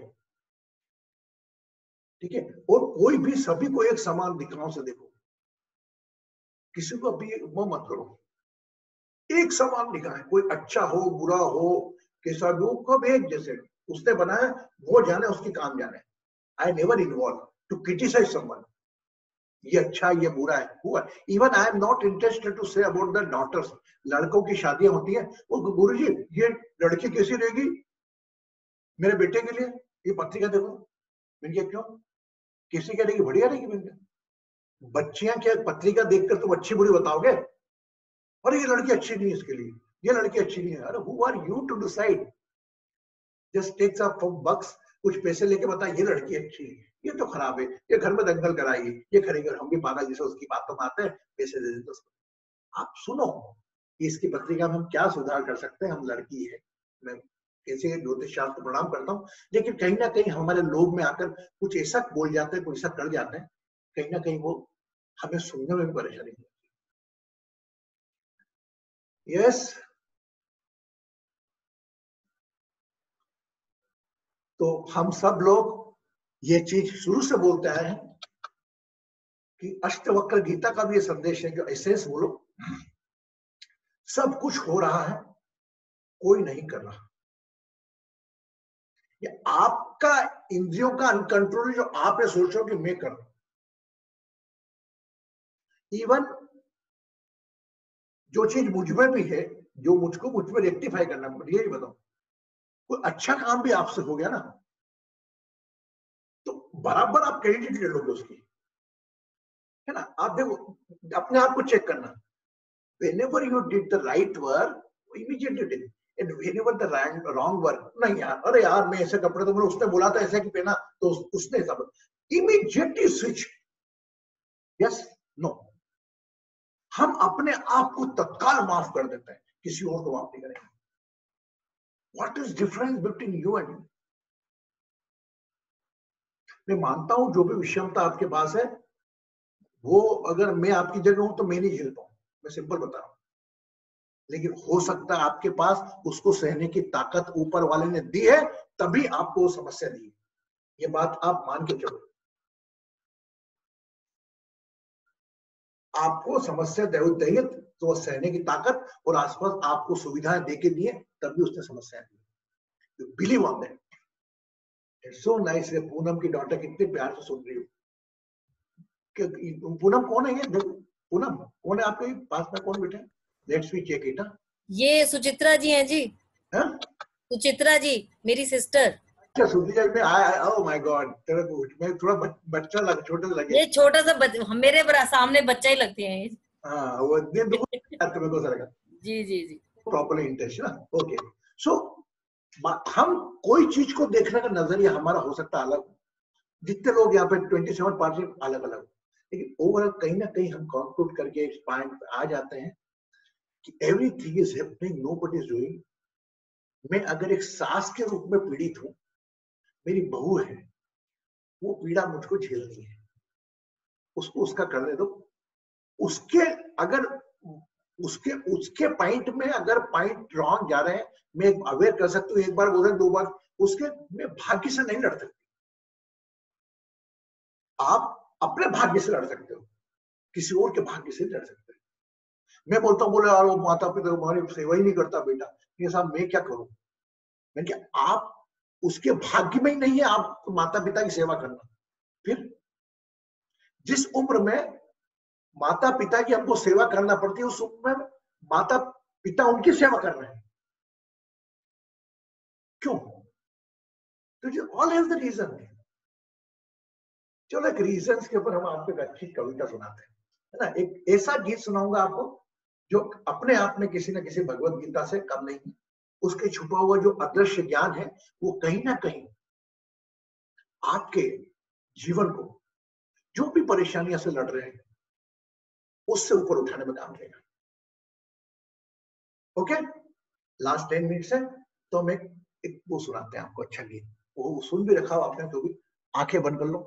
ठीक है? और कोई भी सभी को एक समान दिखाओ से देखो, किसी को अभी वो मत करो, एक समान दिखाएं, कोई अच्छा हो बुरा हो कैसा भी हो, कब एक जैसे उसने बनाया वो जाने, उसकी काम जाने। I never involve to criticise someone, ये अच्छा ये बुरा है हुआ। Even I am not interested to say about the daughters, लड़कों की शादियां होती है, वो गुरुजी ये लड़की कैसी रहेगी मेरे बेटे के लिए, ये पत्रिका देखो, मैंने क्यों कैसी क्या रहेगी, बढ़िया रहेगी। मैंने बच्चियां क्या पत्रिका देखकर तुम अच्छी बुरी बताओगे, अरे ये लड़की अच्छी नहीं है इसके लिए, ये लड़की अच्छी नहीं है, अरे who are you to decide, just takes up from bucks, कुछ पैसे लेके बता ये लड़की अच्छी है, ये तो खराब है, ये घर में दंगल कराएगी, ये करेगी, हम भी पागल जैसे उसकी बातों में आते हैं, पैसे दे देते उसको। आप सुनो इसकी पत्रिका में हम क्या सुधार कर सकते हैं, हम लड़की है, मैं कैसे ज्योतिष शास्त्र प्रणाम करता हूँ, लेकिन कहीं ना कहीं हमारे लोग में आकर कुछ ऐसा बोल जाते हैं, कुछ ऐसा कर जाते हैं, कहीं ना कहीं वो हमें सुनने में भी परेशानी होती है। यस, तो हम सब लोग ये चीज शुरू से बोलते आए हैं कि अष्टवक्र गीता का भी ये संदेश है, जो एसेंस बोलो, सब कुछ हो रहा है, कोई नहीं कर रहा, ये आपका इंद्रियों का अनकंट्रोल, जो आप ये सोच रहे हो कि मैं कर रहा हूं। इवन जो चीज मुझ में भी है, जो मुझको मुझ में रेक्टिफाई करना पड़ेगा, ये बताओ कोई अच्छा काम भी आपसे हो गया ना, तो बराबर आप क्रेडिट ले लोगे उसकी, है ना? आप देखो अपने आप को चेक करना, whenever you did the right work immediately did, and whenever the wrong work, नहीं यार, अरे यार मैं ऐसे कपड़े, तो मैंने उसने बोला था ऐसे कि पहना, तो उसने सब immediately switch, yes no, हम अपने आप को तत्काल माफ कर देते हैं, किसी और को माफ नहीं करेंगे। What is difference between you and me? मैं मानता हूं जो भी विषमता आपके पास है, वो अगर मैं आपकी जगह हूं तो मैं नहीं झेल पाऊं, मैं सिंपल बता रहा हूं, लेकिन हो सकता है आपके पास उसको सहने की ताकत ऊपर वाले ने दी है, तभी आपको वो समस्या दी है, ये बात आप मान के चलो। आपको समस्या दैहिक तो सहने की ताकत और आसपास आपको सुविधाएं देके दिए, तभी उसने समस्या दी। Believe on that, it's so nice. Poonam की डॉटर कितने प्यार से सुन रही हो, पूनम कौन है ये देखो, पूनम कौन है आपके पास में, कौन बैठे? Let's we check it. ये सुचित्रा जी हैं जी। हाँ? सुचित्रा जी मेरी सिस्टर। अच्छा सुचित्रा में आया, ओह माय गॉड, तेरे को मैं थोड़ा बच्चा लग, छोटा लगे। ये छोटा सा मेरे सामने बच्चा ही लगती है। हाँ वो दिन दो तुम्हें को sir ji ji ji properly intention. Okay, so हम कोई चीज को देखने का नजरिया हमारा हो सकता है अलग, जितने लोग यहाँ पे 27% अलग अलग, लेकिन ओवरऑल कहीं ना कहीं हम कंक्लूड करके इस पॉइंट पे आ जाते हैं कि everything is happening, nobody is doing. मैं अगर एक सास के रूप में पीड़ित हूं, मेरी बहू है, वो पीड़ा मुझको झेलनी है, उसको उसका करने दो। उसके अगर उसके उसके पॉइंट में अगर पॉइंट रॉन्ग जा रहे हैं, मैं अवेयर कर सकती हूँ, एक बार बोल रहे 2 बार, उसके मैं भाग्य से नहीं लड़ सकती। आप अपने भाग्य से लड़ सकते हो, किसी और के भाग्य से लड़ सकते हो। मैं बोलता हूँ, बोले यार वो माता पिता हमारी सेवा ही नहीं करता बेटा, ये साहब मैं क्या करूं? मैं क्या, आप उसके भाग्य में ही नहीं है आप माता पिता की सेवा करना। फिर जिस उम्र में माता पिता की हमको सेवा करना पड़ती है, उस उम्र में माता पिता उनकी सेवा कर रहे हैं, क्यों? तो ऑल हैव द रीजन। चलो एक रीजन के ऊपर हम आपको एक अच्छी कविता सुनाते हैं, है ना। एक ऐसा गीत सुनाऊंगा आपको जो अपने आप में किसी न किसी भगवत गीता से कम नहीं है। उसके छुपा हुआ जो अदृश्य ज्ञान है, वो कहीं ना कहीं आपके जीवन को, जो भी परेशानियां से लड़ रहे हैं, उससे ऊपर उठाने में काम देगा। ओके, लास्ट 10 मिनट्स है, तो हम एक वो सुनाते हैं आपको, अच्छा गीत। वो सुन भी रखा हो आपने तो भी, आंखें बंद कर लो।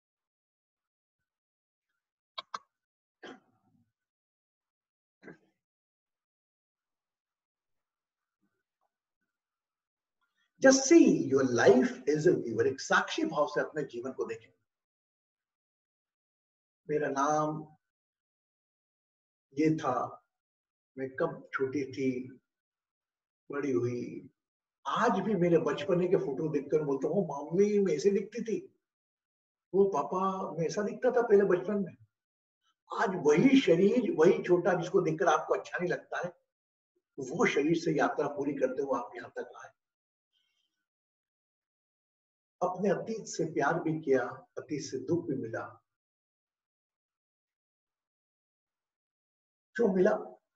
Just see your life is a viewer, एक साक्षी भाव से अपने जीवन को देखें। मेरा नाम ये था, मैं कब छोटी थी, बड़ी हुई। आज भी मेरे बचपने के फोटो देखकर बोलता हूँ, मम्मी मैं ऐसे दिखती थी, वो पापा मैं ऐसा दिखता था पहले बचपन में। आज वही शरीर, वही छोटा जिसको देखकर आपको अच्छा नहीं लगता है, वो शरीर से यात्रा पूरी करते हुए आप यहाँ तक आए। अपने अतीत से प्यार भी किया, अतीत से दुख भी मिला। जो मिला,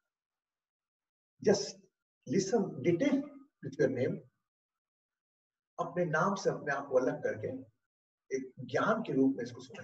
just listen detail with your name. अपने नाम से अपने आप को अलग करके एक ज्ञान के रूप में इसको सुने।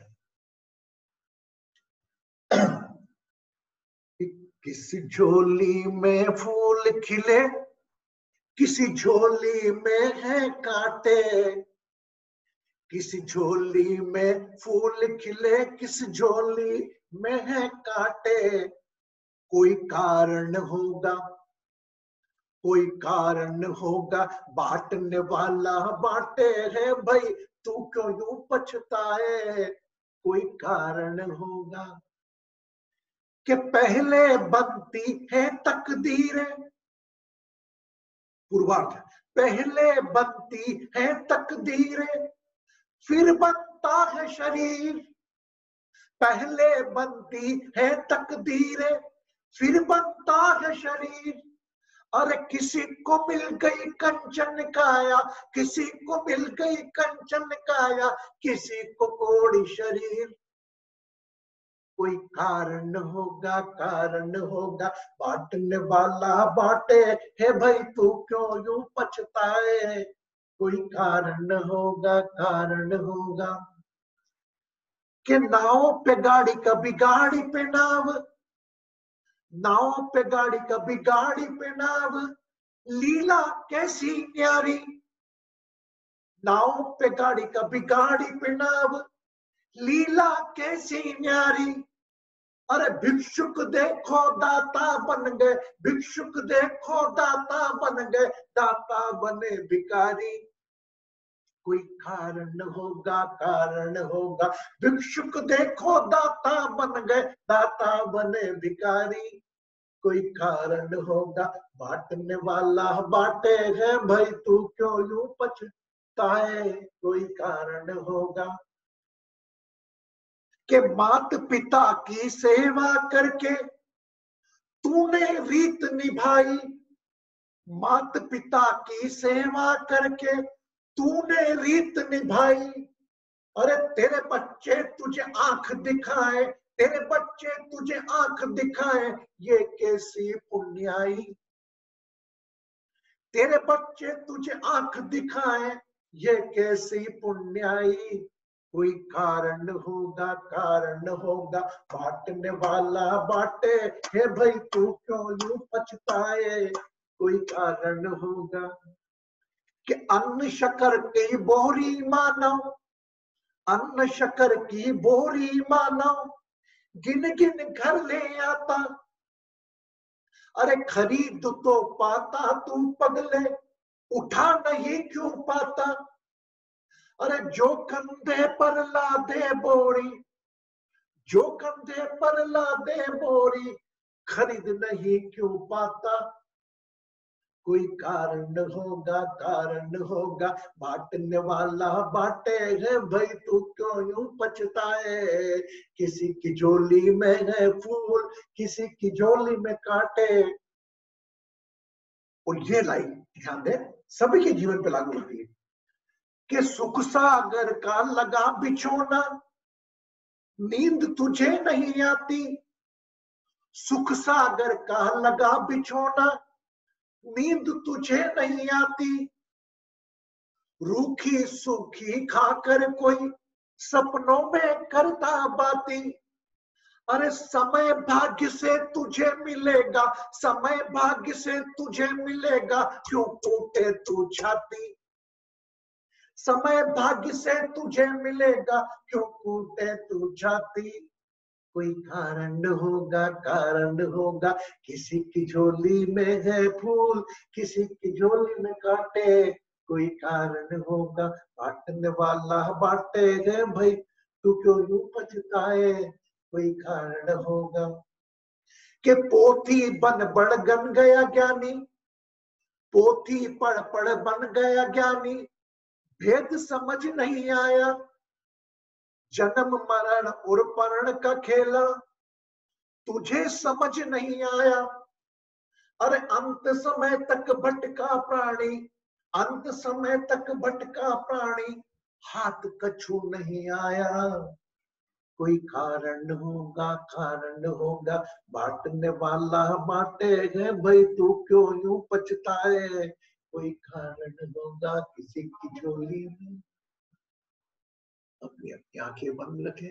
किसी झोली में फूल खिले, किसी झोली में है कांटे, किसी झोली में फूल खिले, किसी झोली में है कांटे। कोई कारण होगा, कोई कारण होगा, बांटने वाला बांटे है भाई, तू क्यों यूं पछताए। कोई कारण होगा कि पहले बनती है तकदीरें, पूर्वार्ध, पहले बनती है तकदीरें, फिर बनता है शरीर। पहले बनती है तकदीरें, फिर बनता है शरीर। अरे किसी को मिल गई कंचन काया, किसी को मिल गई कंचन काया, किसी को कोड़ी शरीर। कोई कारण होगा, कारण होगा, बांटने वाला बांटे है भाई, तू क्यों यूं पछताए। कोई कारण होगा, कारण होगा। कि नाव पे गाड़ी, कभी गाड़ी पे नाव, नाव पे गाड़ी, कभी गाड़ी पे नाव, लीला कैसी न्यारी। नाव पे गाड़ी, कभी गाड़ी पे नाव, लीला कैसी न्यारी। अरे भिक्षुक देखो दाता बन गए, भिक्षुक देखो दाता बन गए, दाता बने भिखारी। कोई कारण होगा, कारण होगा, भिक्षुक देखो दाता बन गए, दाता बने भिखारी। कोई कारण होगा, बांटने वाला बांटे है भाई, तू क्यों यूं पछताए। कोई कारण होगा कि मात पिता की सेवा करके तूने रीत निभाई। मात पिता की सेवा करके तूने रीत निभाई। अरे तेरे बच्चे तुझे आंख दिखाए, तेरे बच्चे तुझे आंख दिखाए, ये कैसी पुण्याई। तेरे बच्चे तुझे आंख दिखाए, ये कैसी पुण्याई। कोई कारण होगा, बांटने वाला बांटे, हे भाई तू क्यों यूं पछताए, कोई कारण होगा। कि अन्न शक्कर की बोरी मानो, अन्न शक्कर की बोरी मानो, गिन गिन घर ले आता, अरे खरीद तो पाता तू पगले, उठा नहीं क्यों पाता, अरे जो कंधे पर ला दे बोरी, जो कंधे पर ला दे बोरी, खरीद नहीं क्यों पाता, कोई कारण होगा, बांटने वाला बांटे, है भाई तू क्यों यूं पछताए, किसी की झोली में है फूल, किसी की झोली में कांटे। और ये लाइन ध्यान दे, सभी के जीवन पे लागू होती है कि सुख सागर का लगा बिछोना, नींद तुझे नहीं आती, सुख सागर का लगा बिछोना, नींद तुझे नहीं आती, रूखी सूखी खाकर कोई सपनों में करता बाती, अरे समय भाग्य से तुझे मिलेगा, समय भाग्य से तुझे मिलेगा, क्यों टूटे तू छाती, समय भाग्य से तुझे मिलेगा, क्यों टूटे तू छाती, कोई कारण होगा, किसी की झोली में है फूल, किसी की झोली में कांटे, कोई कारण होगा, बांटने वाला बांटे, है भाई तू क्यों यूं पछताए, कोई कारण होगा। कि पोथी बन बड़ गन गया ज्ञानी, पोथी पढ़ पढ़ बन गया ज्ञानी, भेद समझ नहीं आया, जन्म मरण और परण का खेला तुझे समझ नहीं आया, अरे अंत समय तक भटका प्राणी, अंत समय तक भटका प्राणी, हाथ कछु नहीं आया, कोई कारण होगा, बांटने वाला बांटे, है भाई तू क्यों यूं पछताए, कोई कारण होगा, किसी की झोली में। अपनी अपनी आंखें बंद रखें,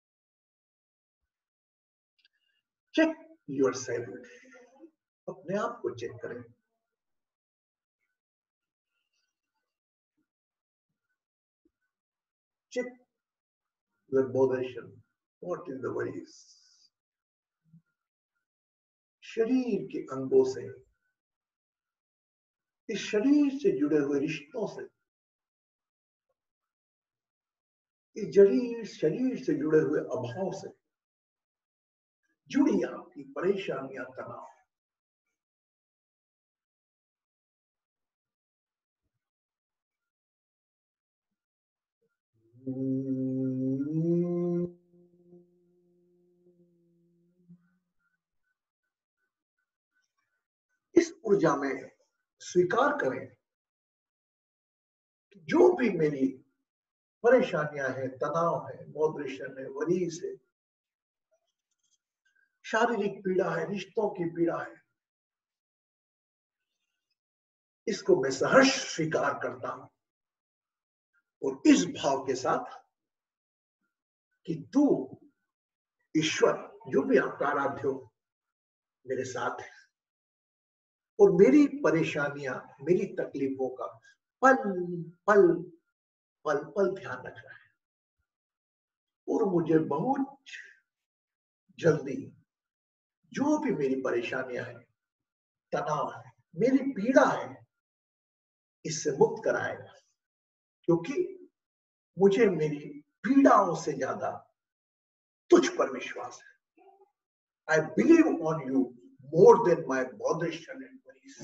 चेक योर सेल्फ, अपने आप को चेक करें। Check your motivation, what is the worries. शरीर के अंगों से, इस शरीर से जुड़े हुए रिश्तों से, इस शरीर से जुड़े हुए अभाव से जुड़ी आपकी परेशानियां, तनाव। इस ऊर्जा में स्वीकार करें कि जो भी मेरी परेशानियां हैं, तनाव है, मोटिवेशन है, वरीज है, शारीरिक पीड़ा है, रिश्तों की पीड़ा है, इसको मैं सहर्ष स्वीकार करता हूं, और इस भाव के साथ कि तू ईश्वर, जो भी आपका आराध्य हो, मेरे साथ है, और मेरी परेशानियां, मेरी तकलीफों का पल पल पल पल ध्यान रख रहा है, और मुझे बहुत जल्दी जो भी मेरी परेशानियां हैं, तनाव है, मेरी पीड़ा है, इससे मुक्त कराएगा, क्योंकि मुझे मेरी पीड़ाओं से ज्यादा तुझ पर विश्वास है। I believe on you more than my botheration and worries.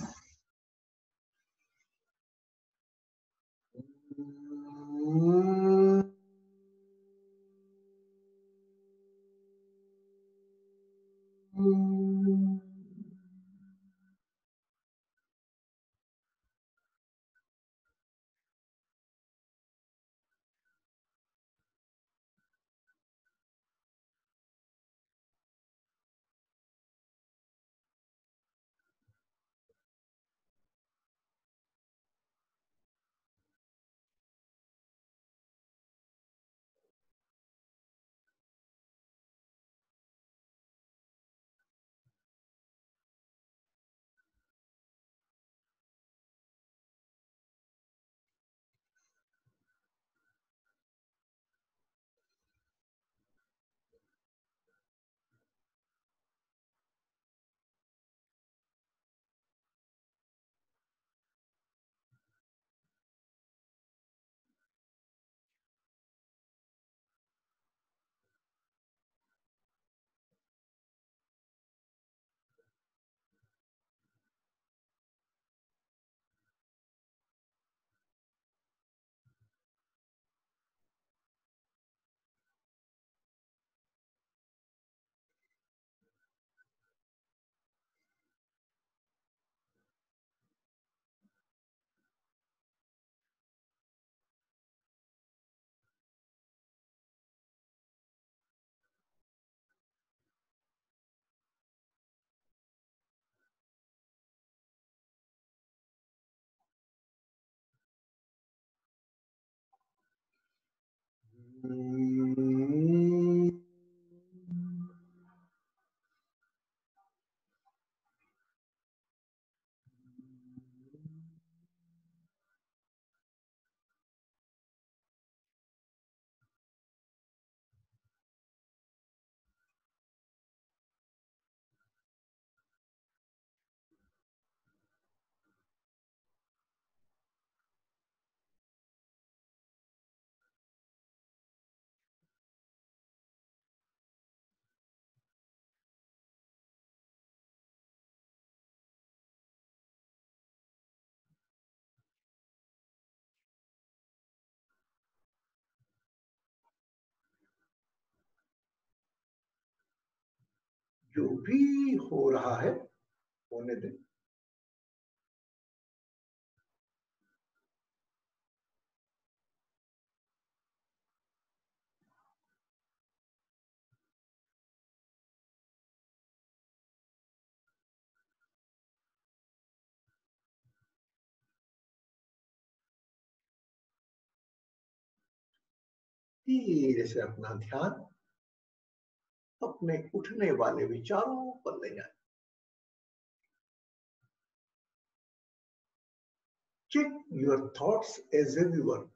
जो भी हो रहा है होने दें। धीरे से अपना ध्यान अपने उठने वाले विचारों पर ले जाए। Check your thoughts as everyone.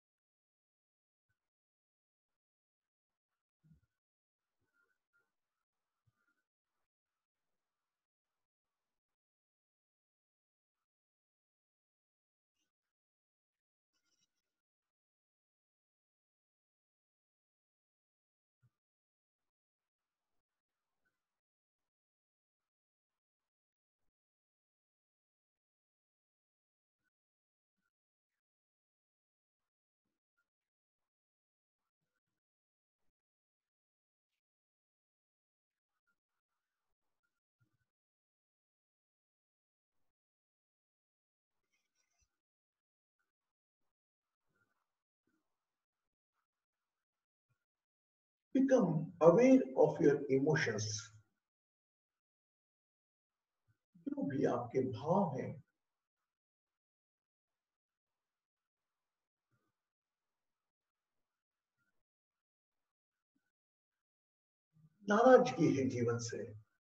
Become aware of your emotions. जो भी आपके भाव हैं, नाराजगी है जीवन से,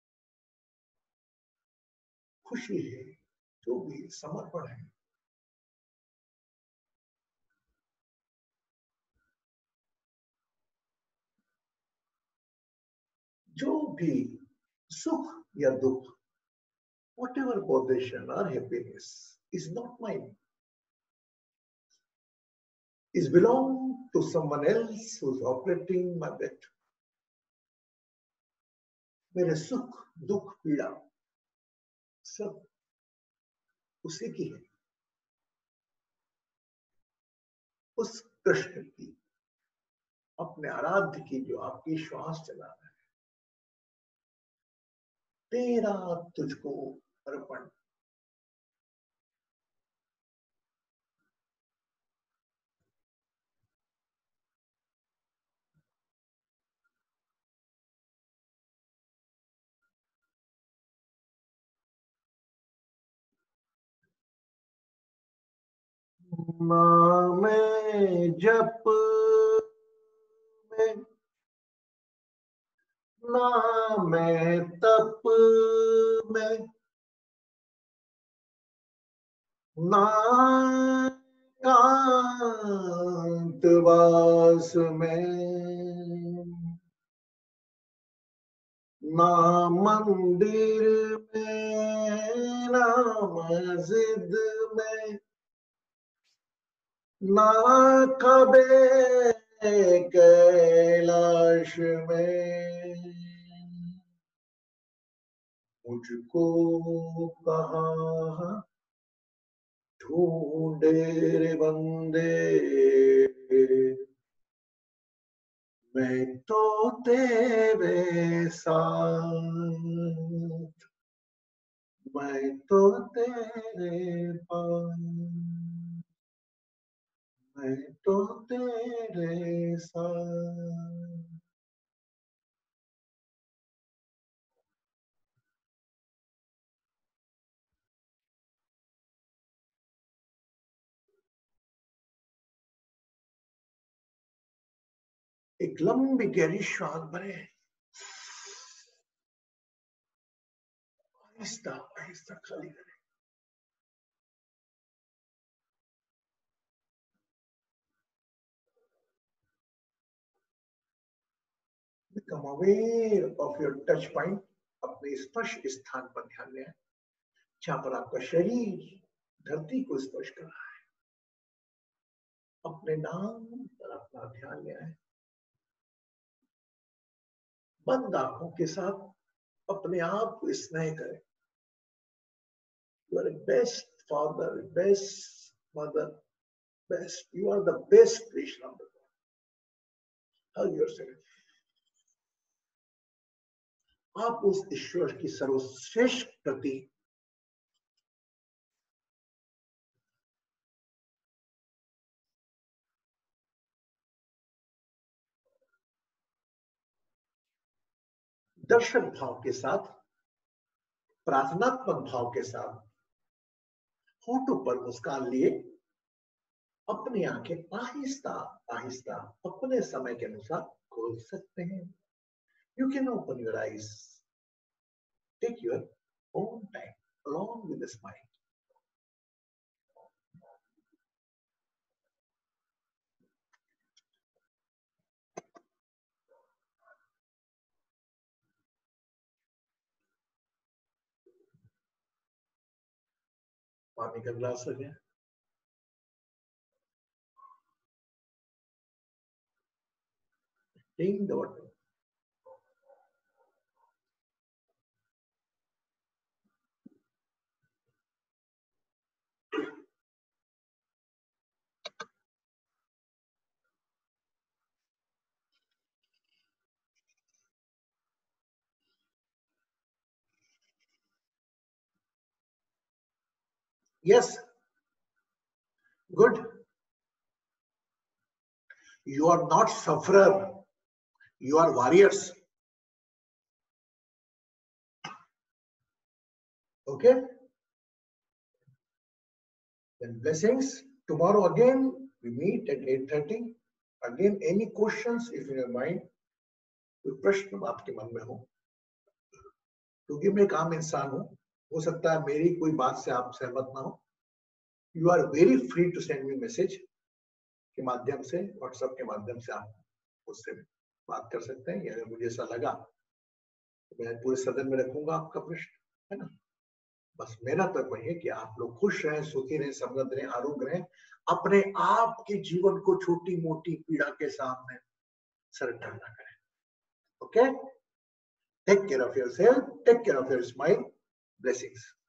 खुशी है, जो भी समर्पण है, जो भी सुख या दुख, whatever position or happiness is not mine, is belong to someone else who's operating my bed. मेरे सुख दुख पीड़ा सब उसी की है, उस कृष्ण की, अपने आराध्य की जो आपकी श्वास चला रहा है। तेरा तुझको अर्पण। नाम जप में, नाम तप में, ना कांतवास में, ना मंदिर में, ना मस्जिद में, ना कबे कैलाश में, मुझको कहाँ ढूंढे रे बंदे, मैं तो तेरे साथ, मैं तो तेरे पास, मैं तो तेरे साथ। एक लंबी गहरी श्वास भरे, आहिस्ता आहिस्ता खाली करें। Become aware of your touch point. अपने स्पर्श स्थान पर ध्यान दें, जहां पर आपका शरीर धरती को स्पर्श कर रहा है। अपने नाम पर अपना ध्यान ले आए। बंद आंखों के साथ अपने आप को स्नेह करें। You are a best father, best mother, best. You are the best creation of the world. Hug yourself. आप उस ईश्वर की सर्वश्रेष्ठ प्रति दर्शक भाव के साथ, प्रार्थनात्मक भाव के साथ होठों पर मुस्कान लिए अपनी आंखें आहिस्ता आहिस्ता अपने समय के अनुसार खोल सकते हैं। You can open your eyes, take your own time along with the smile. पानी का ग्लास रखें। Ding the water. Yes, good. You are not sufferer. You are warriors. Okay? Then blessings. Tomorrow again we meet at 8:30. Again, any questions if in your mind, कोई प्रश्न आपके मन में हो, क्योंकि मैं एक आम इंसान हूं, हो सकता है मेरी कोई बात से आप सहमत ना हो. You are very free to send me message के माध्यम से, व्हाट्सएप के माध्यम से आप मुझसे बात कर सकते हैं. या मुझे ऐसा लगा तो मैं पूरे सदन में रखूंगा आपका प्रश्न, है ना. बस मेरा तर्क वही है कि आप लोग खुश रहें, सुखी रहें, समृद्ध रहें, आरोग्य रहें, अपने आप के जीवन को छोटी मोटी पीड़ा के सामने सरेंडर ना करें. Okay, take care of yourself, take care of your smile. Blessings.